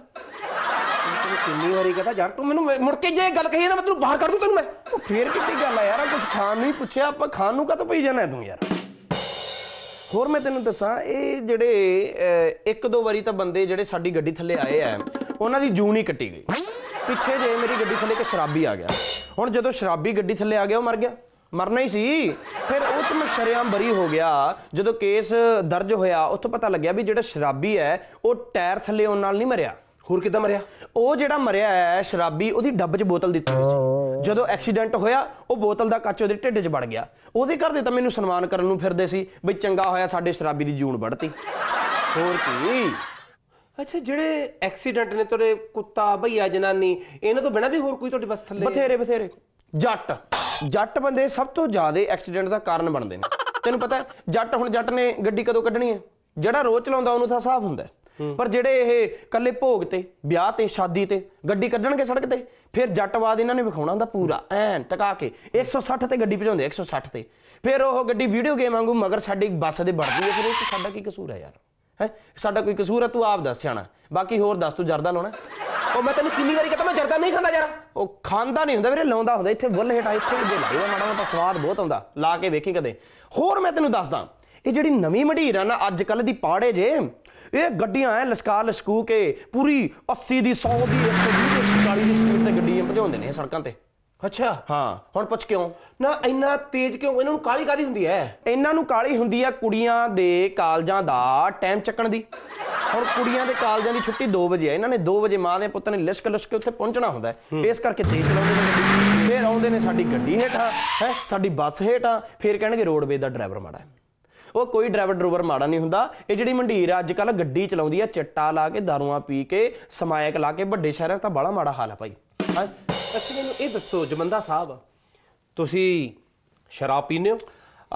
ਕਿੰਨੀ ਵਾਰੀ ਕਹਤਾ ਯਾਰ, ਤੂੰ ਮੈਨੂੰ ਮੁੜ ਕੇ ਜੇ ਗੱਲ ਕਹੀ ਨਾ, ਮੈਂ ਤੈਨੂੰ ਬਾਹਰ ਕੱਢ ਦੂੰ ਤੈਨੂੰ ਮੈਂ। ਉਹ ਫੇਰ ਕਿੱਡੀ ਗੱਲ ਆ ਯਾਰ, ਕੁਝ ਖਾਣ ਨੂੰ ਹੀ ਪੁੱਛਿਆ ਆਪਾਂ, ਖਾਣ ਨੂੰ ਕਾਹਤੋਂ ਪਈ ਜਾਣਾ ਤੂੰ ਯਾਰ? ਹੋਰ ਮੈਂ ਤੈਨੂੰ ਦੱਸਾਂ, ਇਹ ਜਿਹੜੇ ਇੱਕ ਦੋ ਵਾਰੀ ਤਾਂ ਬੰਦੇ ਜਿਹੜੇ ਸਾਡੀ ਗੱਡੀ ਥੱਲੇ ਆਏ ਆ, ਉਹਨਾਂ ਦੀ ਜੂਨ ਹੀ ਕੱਟੀ ਗਈ। ਪਿੱਛੇ ਜੇ ਮੇਰੀ ਗੱਡੀ ਥੱਲੇ ਇੱਕ ਸ਼ਰਾਬੀ ਆ ਗਿਆ। ਹੁਣ ਜਦੋਂ ਸ਼ਰਾਬੀ ਗੱਡੀ ਥੱਲੇ ਆ ਗਿਆ, ਉਹ ਮਰ ਗਿਆ, ਮਰਨਾ ਹੀ ਸੀ। ਫਿਰ ਉਹ 'ਚ ਮੈਂ ਸ਼ਰੇਆਮ ਬਰੀ ਹੋ ਗਿਆ। ਜਦੋਂ ਕੇਸ ਦਰਜ ਹੋਇਆ, ਉੱਥੋਂ ਪਤਾ ਲੱਗਿਆ ਵੀ ਜਿਹੜਾ ਸ਼ਰਾਬੀ ਹੈ ਉਹ ਟਾਇਰ ਥੱਲੇ ਆਉਣ ਨਾਲ ਨਹੀਂ ਮਰਿਆ। ਹੋਰ ਕਿੱਦਾਂ ਮਰਿਆ? ਉਹ ਜਿਹੜਾ ਮਰਿਆ ਹੈ ਸ਼ਰਾਬੀ, ਉਹਦੀ ਡੱਬ 'ਚ ਬੋਤਲ ਦਿੱਤੀ ਹੋਈ ਸੀ। ਜਦੋਂ ਐਕਸੀਡੈਂਟ ਹੋਇਆ, ਉਹ ਬੋਤਲ ਦਾ ਕੱਚ ਉਹਦੇ ਢਿੱਡ 'ਚ ਵੜ ਗਿਆ। ਉਹਦੇ ਘਰ ਦੇ ਤਾਂ ਮੈਨੂੰ ਸਨਮਾਨ ਕਰਨ ਨੂੰ ਫਿਰਦੇ ਸੀ ਬਈ ਚੰਗਾ ਹੋਇਆ ਸਾਡੇ ਸ਼ਰਾਬੀ ਦੀ ਜੂਨ ਵੱਢਤੀ। ਹੋਰ ਕੀ। ਅੱਛਾ, ਜਿਹੜੇ ਐਕਸੀਡੈਂਟ ਨੇ ਤੁਹਾਡੇ, ਕੁੱਤਾ ਭਈਆ ਜਨਾਨੀ, ਇਹਨਾਂ ਤੋਂ ਬਿਨਾਂ ਵੀ ਹੋਰ ਕੋਈ ਤੁਹਾਡੀ ਬੱਸ ਥੱਲੇ? ਬਥੇਰੇ ਜੱਟ ਬੰਦੇ ਸਭ ਤੋਂ ਜ਼ਿਆਦਾ ਐਕਸੀਡੈਂਟ ਦਾ ਕਾਰਨ ਬਣਦੇ ਨੇ। ਤੈਨੂੰ ਪਤਾ ਹੈ, ਜੱਟ ਨੇ ਗੱਡੀ ਕਦੋਂ ਕੱਢਣੀ ਹੈ? ਜਿਹੜਾ ਰੋਜ਼ ਚਲਾਉਂਦਾ ਉਹਨੂੰ ਤਾਂ ਹਿਸਾਬ ਹੁੰਦਾ, ਪਰ ਜਿਹੜੇ ਇਹ ਕੱਲੇ ਭੋਗ ਤੇ, ਵਿਆਹ ਤੇ, ਸ਼ਾਦੀ ਤੇ ਗੱਡੀ ਕੱਢਣਗੇ ਸੜਕ ਤੇ, ਫਿਰ ਜੱਟਵਾਦ ਇਹਨਾਂ ਨੇ ਵਿਖਾਉਣਾ ਹੁੰਦਾ ਪੂਰਾ ਐਨ ਟਕਾ ਕੇ। 160 ਤੇ ਗੱਡੀ ਭਜਾਉਂਦੇ, 160 ਤੇ। ਫਿਰ ਉਹ ਗੱਡੀ ਵੀਡੀਓ ਗੇਮ ਵਾਂਗੂ ਮਗਰ ਸਾਡੀ ਬੱਸ ਦੇ ਵੜਦੀ ਹੈ। ਫਿਰ ਇਹ 'ਚ ਸਾਡਾ ਕੀ ਕਸੂਰ ਹੈ ਯਾਰ? ਹੈ ਸਾਡਾ ਕੋਈ ਕਸੂਰ ਹੈ? ਤੂੰ ਆਪ ਦੱਸ ਸਿਆਣਾ। ਬਾਕੀ ਹੋਰ ਦੱਸ, ਤੂੰ ਜਰਦਾ ਲਾਉਣਾ? ਉਹ ਮੈਂ ਤੈਨੂੰ ਕਿੰਨੀ ਵਾਰੀ ਕਹਤਾ ਮੈਂ ਜਰਦਾ ਨਹੀਂ ਖਾਂਦਾ ਯਾਰ। ਉਹ ਖਾਂਦਾ ਨਹੀਂ ਹੁੰਦਾ ਵੀਰੇ, ਲਾਉਂਦਾ ਹੁੰਦਾ। ਇੱਥੇ ਬੁੱਲ ਹੇਠਾਂ ਇੱਥੇ ਅੱਗੇ ਲਾਈਦਾ, ਮਾੜਾ ਮੋਟਾ ਸਵਾਦ ਬਹੁਤ ਆਉਂਦਾ, ਲਾ ਕੇ ਵੇਖੀ ਕਦੇ। ਹੋਰ ਮੈਂ ਤੈਨੂੰ ਦੱਸਦਾ, ਇਹ ਜਿਹੜੀ ਨਵੀਂ ਮੰਡੀਰ ਆ ਨਾ ਅੱਜ ਕੱਲ੍ਹ ਦੀ ਪਾੜੇ ਜੇ, ਇਹ ਗੱਡੀਆਂ ਐ ਲਸਕੂ ਕੇ ਪੂਰੀ 80 ਦੀ 100 ਦੀ 120 ਦੀ 140 ਦੀ ਸਪੀਡ ਤੇ ਗੱਡੀਆਂ ਭਜਾਉਂਦੇ ਨੇ ਸੜਕਾਂ ਤੇ। ਅੱਛਾ ਹਾਂ, ਹੁਣ ਪੁੱਛ ਕਿਉਂ? ਨਾ ਇੰਨਾ ਤੇਜ਼ ਕਿਉਂ? ਇਹਨਾਂ ਨੂੰ ਕਾਹਲੀ ਕਾਹਦੀ ਹੁੰਦੀ ਹੈ? ਇਹਨਾਂ ਨੂੰ ਕਾਹਲੀ ਹੁੰਦੀ ਆ ਕੁੜੀਆਂ ਦੇ ਕਾਲਜਾਂ ਦਾ ਟਾਈਮ ਚੱਕਣ ਦੀ। ਹੁਣ ਕੁੜੀਆਂ ਦੇ ਕਾਲਜਾਂ ਦੀ ਛੁੱਟੀ 2 ਵਜੇ ਆ, ਇਹਨਾਂ ਨੇ 2 ਵਜੇ ਮਾਂ ਦੇ ਪੁੱਤ ਨੇ ਲਿਸ਼ਕ ਕੇ ਉੱਥੇ ਪਹੁੰਚਣਾ ਹੁੰਦਾ, ਇਸ ਕਰਕੇ ਤੇਜ਼ ਚਲਾਉਂਦੇ ਨੇ ਗੱਡੀ। ਫਿਰ ਆਉਂਦੇ ਨੇ ਸਾਡੀ ਗੱਡੀ ਹੇਠਾਂ, ਹੈ ਸਾਡੀ ਬੱਸ ਹੇਠਾਂ, ਫਿਰ ਕਹਿਣਗੇ ਰੋਡਵੇਜ਼ ਦਾ ਡਰਾਈਵਰ ਮਾੜਾ ਹੈ। ਉਹ ਕੋਈ ਡਰਾਈਵਰ ਮਾੜਾ ਨਹੀਂ ਹੁੰਦਾ। ਇਹ ਜਿਹੜੀ ਮੰਡੀਰ ਆ ਅੱਜ ਕੱਲ੍ਹ ਗੱਡੀ ਚਲਾਉਂਦੀ ਆ ਚਿੱਟਾ ਲਾ ਕੇ, ਦਾਰੂਆਂ ਪੀ ਕੇ, ਸਮਾਇਕ ਲਾ ਕੇ, ਵੱਡੇ ਸ਼ਹਿਰਾਂ ਤਾਂ ਬੜਾ ਮਾੜਾ ਹਾਲ ਆ ਭਾਈ। ਅੱਛਾ ਮੈਨੂੰ ਇਹ ਦੱਸੋ ਜਮੰਦਾ ਸਾਹਿਬ, ਤੁਸੀਂ ਸ਼ਰਾਬ ਪੀਂਦੇ ਹੋ?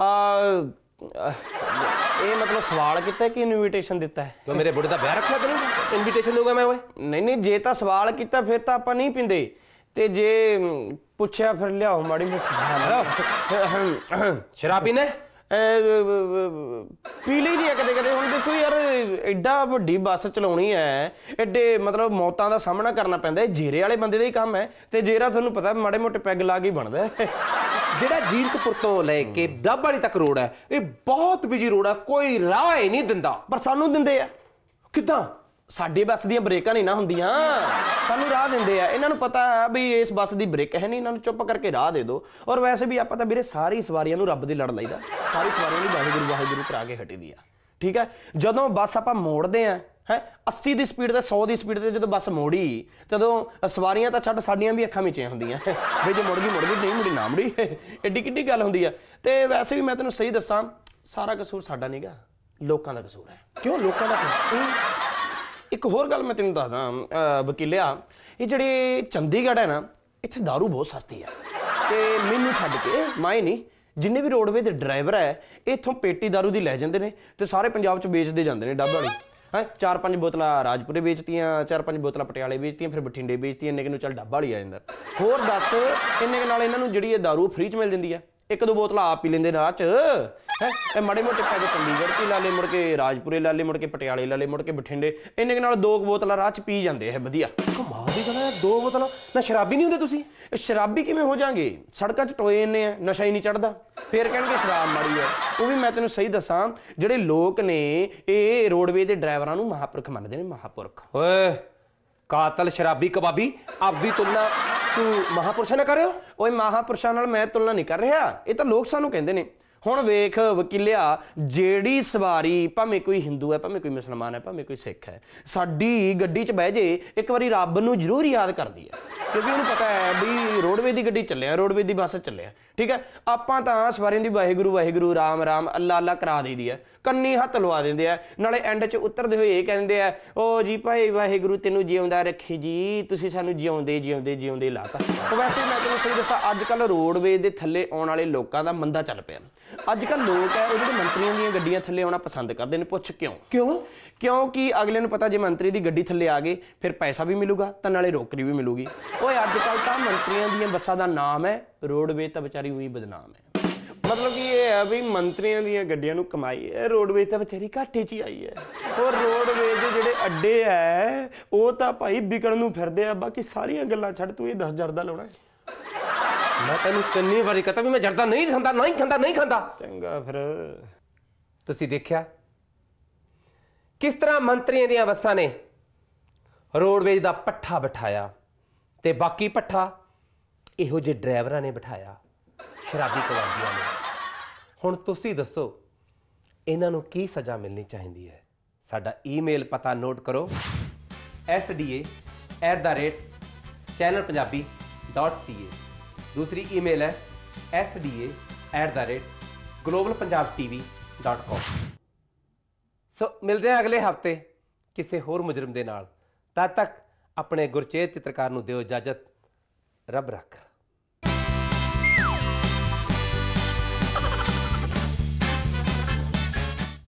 ਇਹ ਮਤਲਬ ਸਵਾਲ ਕੀਤਾ ਕਿ ਇਨਵੀਟੇਸ਼ਨ ਦਿੱਤਾ ਹੈ? ਤਾਂ ਮੇਰੇ ਬੁੱਢੇ ਦਾ ਵਿਆਹ ਰੱਖਿਆ ਤੈਨੂੰ ਇਨਵੀਟੇਸ਼ਨ ਦਊਗਾ ਮੈਂ? ਓਏ ਨਹੀਂ, ਜੇ ਤਾਂ ਸਵਾਲ ਕੀਤਾ ਫਿਰ ਤਾਂ ਆਪਾਂ ਨਹੀਂ ਪੀਂਦੇ, ਤੇ ਜੇ ਪੁੱਛਿਆ ਫਿਰ ਲਿਆਓ ਮਾੜੀ ਮੋਟੀ। ਸ਼ਰਾਬ ਪੀਨੇ? ਪੀ ਲਈ ਦੀ ਹੈ ਕਦੇ ਕਦੇ। ਹੁਣ ਦੇਖੋ ਯਾਰ, ਐਡਾ ਵੱਡੀ ਬੱਸ ਚਲਾਉਣੀ ਹੈ, ਐਡੇ ਮਤਲਬ ਮੌਤਾਂ ਦਾ ਸਾਹਮਣਾ ਕਰਨਾ ਪੈਂਦਾ। ਇਹ ਜੇਰੇ ਵਾਲੇ ਬੰਦੇ ਦਾ ਹੀ ਕੰਮ ਹੈ, ਤੇ ਜੇਰਾ ਤੁਹਾਨੂੰ ਪਤਾ ਮਾੜੇ ਮੋਟੇ ਪੈਗ ਲਾ ਕੇ ਬਣਦਾ। ਜਿਹੜਾ ਜੀਰਕਪੁਰ ਤੋਂ ਲੈ ਕੇ ਡੱਬ ਵਾਲੀ ਤੱਕ ਰੋਡ ਹੈ, ਇਹ ਬਹੁਤ ਬਿਜੀ ਰੋਡ ਹੈ, ਕੋਈ ਰਾਹ ਹੀ ਨਹੀਂ ਦਿੰਦਾ। ਪਰ ਸਾਨੂੰ ਦਿੰਦੇ ਆ। ਕਿੱਦਾਂ? ਸਾਡੀ ਬੱਸ ਦੀਆਂ ਬ੍ਰੇਕਾਂ ਨਹੀਂ ਨਾ ਹੁੰਦੀਆਂ, ਸਾਨੂੰ ਰਾਹ ਦਿੰਦੇ ਆ। ਇਹਨਾਂ ਨੂੰ ਪਤਾ ਹੈ ਵੀ ਇਸ ਬੱਸ ਦੀ ਬ੍ਰੇਕ ਹੈ ਨਹੀਂ, ਇਹਨਾਂ ਨੂੰ ਚੁੱਪ ਕਰਕੇ ਰਾਹ ਦੇ ਦਿਓ। ਔਰ ਵੈਸੇ ਵੀ ਆਪਾਂ ਤਾਂ ਵੀਰੇ ਸਾਰੀ ਸਵਾਰੀਆਂ ਨੂੰ ਰੱਬ ਦੇ ਲੜ ਲਈਦਾ, ਸਾਰੀ ਸਵਾਰੀਆਂ ਨੂੰ ਵਾਹਿਗੁਰੂ ਕਰਾ ਕੇ ਹਟੀਦੀ ਆ। ਠੀਕ ਹੈ, ਜਦੋਂ ਬੱਸ ਆਪਾਂ ਮੋੜਦੇ ਆ, ਹੈ 80 ਦੀ ਸਪੀਡ ਤੇ 100 ਦੀ ਸਪੀਡ ਤੇ ਜਦੋਂ ਬੱਸ ਮੋੜੀ, ਤਦੋਂ ਸਵਾਰੀਆਂ ਤਾਂ ਛੱਡ ਸਾਡੀਆਂ ਵੀ ਅੱਖਾਂ ਮੀਚੀਆਂ ਹੁੰਦੀਆਂ ਵੀ ਜੇ ਮੁੜ ਗਈ, ਨਹੀਂ ਮੁੜੀ ਨਾ ਮੁੜੀ, ਐਡੀ ਕਿੱਡੀ ਗੱਲ ਹੁੰਦੀ ਆ। ਤੇ ਵੈਸੇ ਵੀ ਮੈਂ ਤੈਨੂੰ ਸਹੀ ਦੱਸਾਂ, ਸਾਰਾ ਕਸੂਰ ਸਾਡਾ ਨਹੀਂਗਾ, ਲੋਕਾਂ ਦਾ ਕਸੂਰ ਹੈ। ਕਿਉਂ ਲੋਕਾਂ ਦਾ? ਇੱਕ ਹੋਰ ਗੱਲ ਮੈਂ ਤੈਨੂੰ ਦੱਸਦਾ ਵਕੀਲਿਆ, ਇਹ ਜਿਹੜੇ ਚੰਡੀਗੜ੍ਹ ਹੈ ਨਾ, ਇੱਥੇ ਦਾਰੂ ਬਹੁਤ ਸਸਤੀ ਆ। ਤੇ ਮੈਨੂੰ ਛੱਡ ਕੇ ਮੈਂ ਨਹੀਂ, ਜਿੰਨੇ ਵੀ ਰੋਡਵੇ ਦੇ ਡਰਾਈਵਰ ਹੈ, ਇੱਥੋਂ ਪੇਟੀ ਦਾਰੂ ਦੀ ਲੈ ਜਾਂਦੇ ਨੇ ਤੇ ਸਾਰੇ ਪੰਜਾਬ 'ਚ ਵੇਚਦੇ ਜਾਂਦੇ ਨੇ ਡੱਬ ਵਾਲੀ। ਹੈ 4-5 ਬੋਤਲਾਂ ਰਾਜਪੁਰੇ ਵੇਚਤੀਆਂ, 4-5 ਬੋਤਲਾਂ ਪਟਿਆਲੇ ਵੇਚਤੀਆਂ, ਫਿਰ ਬਠਿੰਡੇ ਵੇਚਤੀਆਂ, ਇੰਨੇ ਕੁ ਨੂੰ ਚੱਲ ਡੱਬ ਵਾਲੀ ਆ ਜਾਂਦਾ। ਹੋਰ ਦੱਸ, ਇੰਨੇ ਕੁ ਨਾਲ ਇਹਨਾਂ ਨੂੰ ਜਿਹੜੀ ਇਹ ਦਾਰੂ ਫ੍ਰੀ 'ਚ ਮਿਲ ਜਾਂਦੀ ਹੈ। ਇੱਕ ਦੋ ਬੋਤਲਾਂ ਆਪ ਪੀ ਲੈਂਦੇ ਰਾਹ 'ਚ ਹੈ। ਇਹ ਮਾੜੇ ਮੋਟੇ ਪੈਗ ਚੰਡੀਗੜ੍ਹ ਕੀ ਲਾ ਲਏ, ਮੁੜ ਕੇ ਰਾਜਪੁਰੇ ਲਾ ਲਏ, ਮੁੜ ਕੇ ਪਟਿਆਲੇ ਲਾ ਲਏ, ਮੁੜ ਕੇ ਬਠਿੰਡੇ, ਇੰਨੇ ਕੁ ਨਾਲ 2 ਬੋਤਲਾਂ ਰਾਹ 'ਚ ਪੀ ਜਾਂਦੇ ਇਹ ਵਧੀਆ। ਕਮਾਲ ਦੀ ਗੱਲ ਹੈ, 2 ਬੋਤਲਾਂ ਨਾ ਸ਼ਰਾਬੀ ਨਹੀਂ ਹੁੰਦੇ ਤੁਸੀਂ? ਇਹ ਸ਼ਰਾਬੀ ਕਿਵੇਂ ਹੋ ਜਾਾਂਗੇ? ਸੜਕਾਂ 'ਚ ਟੋਏ ਇੰਨੇ ਆ, ਨਸ਼ਾ ਹੀ ਨਹੀਂ ਚੜਦਾ, ਫੇਰ ਕਹਿਣਗੇ ਸ਼ਰਾਬ ਮਾੜੀ ਹੈ। ਉਹ ਵੀ ਮੈਂ ਤੈਨੂੰ ਸਹੀ ਦੱਸਾਂ, ਜਿਹੜੇ ਲੋਕ ਨੇ ਇਹ ਰੋਡਵੇਜ਼ ਦੇ ਡਰਾਈਵਰਾਂ ਨੂੰ ਮਹਾਂਪੁਰਖ ਮੰਨਦੇ ਨੇ, ਮਹਾਂਪੁਰਖ। ਓਏ ਕਾਤਲ ਸ਼ਰਾਬੀ ਕਬਾਬੀ, ਆਪਦੀ ਤੁਲਨਾ ਤੂੰ ਮਹਾਪੁਰਸ਼ਾਂ ਨਾਲ ਕਰ ਰਹੇ ਹੋ? ਓਏ ਮਹਾਂਪੁਰਸ਼ਾਂ ਨਾਲ ਮੈਂ ਤੁਲਨਾ ਨਹੀਂ ਕਰ ਰਿਹਾ, ਇਹ ਤਾਂ ਲੋਕ ਸਾਨੂੰ ਕਹਿੰਦੇ ਨੇ। ਹੁਣ ਵੇਖ ਵਕੀਲਿਆ, ਜਿਹੜੀ ਸਵਾਰੀ ਭਾਵੇਂ ਕੋਈ ਹਿੰਦੂ ਹੈ, ਭਾਵੇਂ ਕੋਈ ਮੁਸਲਮਾਨ ਹੈ, ਭਾਵੇਂ ਕੋਈ ਸਿੱਖ ਹੈ, ਸਾਡੀ ਗੱਡੀ 'ਚ ਬਹਿ ਜੇ ਇੱਕ ਵਾਰੀ ਰੱਬ ਨੂੰ ਜ਼ਰੂਰ ਯਾਦ ਕਰਦੀ ਹੈ, ਕਿਉਂਕਿ ਉਹਨੂੰ ਪਤਾ ਹੈ ਵੀ ਰੋਡਵੇਜ਼ ਦੀ ਗੱਡੀ ਚੱਲਿਆ, ਰੋਡਵੇਜ਼ ਦੀ ਬੱਸ ਚੱਲਿਆ, ਠੀਕ ਹੈ। ਆਪਾਂ ਤਾਂ ਸਵਾਰੀਆਂ ਦੀ ਵਾਹਿਗੁਰੂ ਵਾਹਿਗੁਰੂ ਰਾਮ ਰਾਮ ਅੱਲਾ ਅੱਲਾ ਕਰਾ ਦੇਈਦੀ ਹੈ, ਕੰਨੀ ਹੱਥ ਲਵਾ ਦਿੰਦੇ ਆ, ਨਾਲੇ ਐਂਡ 'ਚ ਉਤਰਦੇ ਹੋਏ ਇਹ ਕਹਿੰਦੇ ਆ, ਓ ਜੀ ਭਾਈ ਵਾਹਿਗੁਰੂ ਤੈਨੂੰ ਜਿਉਂਦਾ ਰੱਖੇ ਜੀ, ਤੁਸੀਂ ਸਾਨੂੰ ਜਿਉਂਦੇ ਜਿਉਂਦੇ ਜਿਉਂਦੇ ਲਾਤਾ। ਉਹ ਵੈਸੇ ਮੈਂ ਤੈਨੂੰ ਸਹੀ ਦੱਸਾਂ, ਅੱਜ ਕੱਲ੍ਹ ਰੋਡਵੇਜ਼ ਦੇ ਥੱਲੇ ਆਉਣ ਵਾਲੇ ਲੋਕਾਂ ਦਾ ਮੰਦਾ ਚੱਲ ਪਿਆ। ਅੱਜ ਕੱਲ੍ਹ ਲੋਕ ਹੈ ਉਹ ਜਿਹੜੇ ਮੰਤਰੀਆਂ ਦੀਆਂ ਗੱਡੀਆਂ ਥੱਲੇ ਆਉਣਾ ਪਸੰਦ ਕਰਦੇ ਨੇ। ਪੁੱਛ ਕਿਉਂ? ਕਿਉਂਕਿ ਅਗਲੇ ਨੂੰ ਪਤਾ ਜੇ ਮੰਤਰੀ ਦੀ ਗੱਡੀ ਥੱਲੇ ਆ ਗਏ ਫਿਰ ਪੈਸਾ ਵੀ ਮਿਲੂਗਾ ਤਾਂ ਨਾਲੇ ਰੋਕਰੀ ਵੀ ਮਿਲੂਗੀ। ਓਏ ਅੱਜ ਕੱਲ੍ਹ ਤਾਂ ਮੰਤਰੀਆਂ ਦੀਆਂ ਬੱਸਾਂ ਦਾ ਨਾਮ ਹੈ, ਰੋਡਵੇਜ਼ ਤਾਂ ਵਿਚਾਰੀ ਉਹੀ ਬਦਨਾਮ ਹੈ। ਮਤਲਬ ਕਿ ਇਹ ਹੈ ਵੀ ਮੰਤਰੀਆਂ ਦੀਆਂ ਗੱਡੀਆਂ ਨੂੰ ਕਮਾਈ ਹੈ, ਰੋਡਵੇਜ਼ ਤਾਂ ਵਿਚਾਰੀ ਘਾਟੇ 'ਚ ਹੀ ਆਈ ਹੈ। ਔਰ ਰੋਡਵੇਜ਼ ਦੇ ਜਿਹੜੇ ਅੱਡੇ ਹੈ ਉਹ ਤਾਂ ਭਾਈ ਵਿਕਣ ਨੂੰ ਫਿਰਦੇ ਆ। ਬਾਕੀ ਸਾਰੀਆਂ ਗੱਲਾਂ ਛੱਡ, ਤੂੰ ਇਹ 10 ਜਰਦਾ ਲਾਉਣਾ ਹੈ। ਮੈਂ ਤੈਨੂੰ ਕਿੰਨੀ ਵਾਰੀ ਕਹਤਾ ਵੀ ਮੈਂ ਜਰਦਾ ਨਹੀਂ ਖਾਂਦਾ, ਨਹੀਂ ਖਾਂਦਾ, ਨਹੀਂ ਖਾਂਦਾ। ਚੰਗਾ ਫਿਰ। ਤੁਸੀਂ ਦੇਖਿਆ ਕਿਸ ਤਰ੍ਹਾਂ ਮੰਤਰੀਆਂ ਦੀਆਂ ਬੱਸਾਂ ਨੇ ਰੋਡਵੇਜ਼ ਦਾ ਪੱਠਾ ਬਿਠਾਇਆ ਤੇ ਬਾਕੀ ਪੱਠਾ ਇਹੋ ਜਿਹੇ ਡਰਾਈਵਰਾਂ ਨੇ ਬਿਠਾਇਆ, ਸ਼ਰਾਬੀ ਕਵਾਦੀਆਂ ਨੇ। ਹੁਣ ਤੁਸੀਂ ਦੱਸੋ ਇਹਨਾਂ ਨੂੰ ਕੀ ਸਜ਼ਾ ਮਿਲਣੀ ਚਾਹੀਦੀ ਹੈ? ਸਾਡਾ ਈਮੇਲ ਪਤਾ ਨੋਟ ਕਰੋ, sda@channelpunjabi.ca। दूसरी ईमेल है sda@globalpunjabtv.com। सो मिलते हैं अगले हफ्ते किसी होर मुजरम दे नाल। तद तक अपने गुरचेत चित्रकार नूं दिओ इजाजत। रब रख।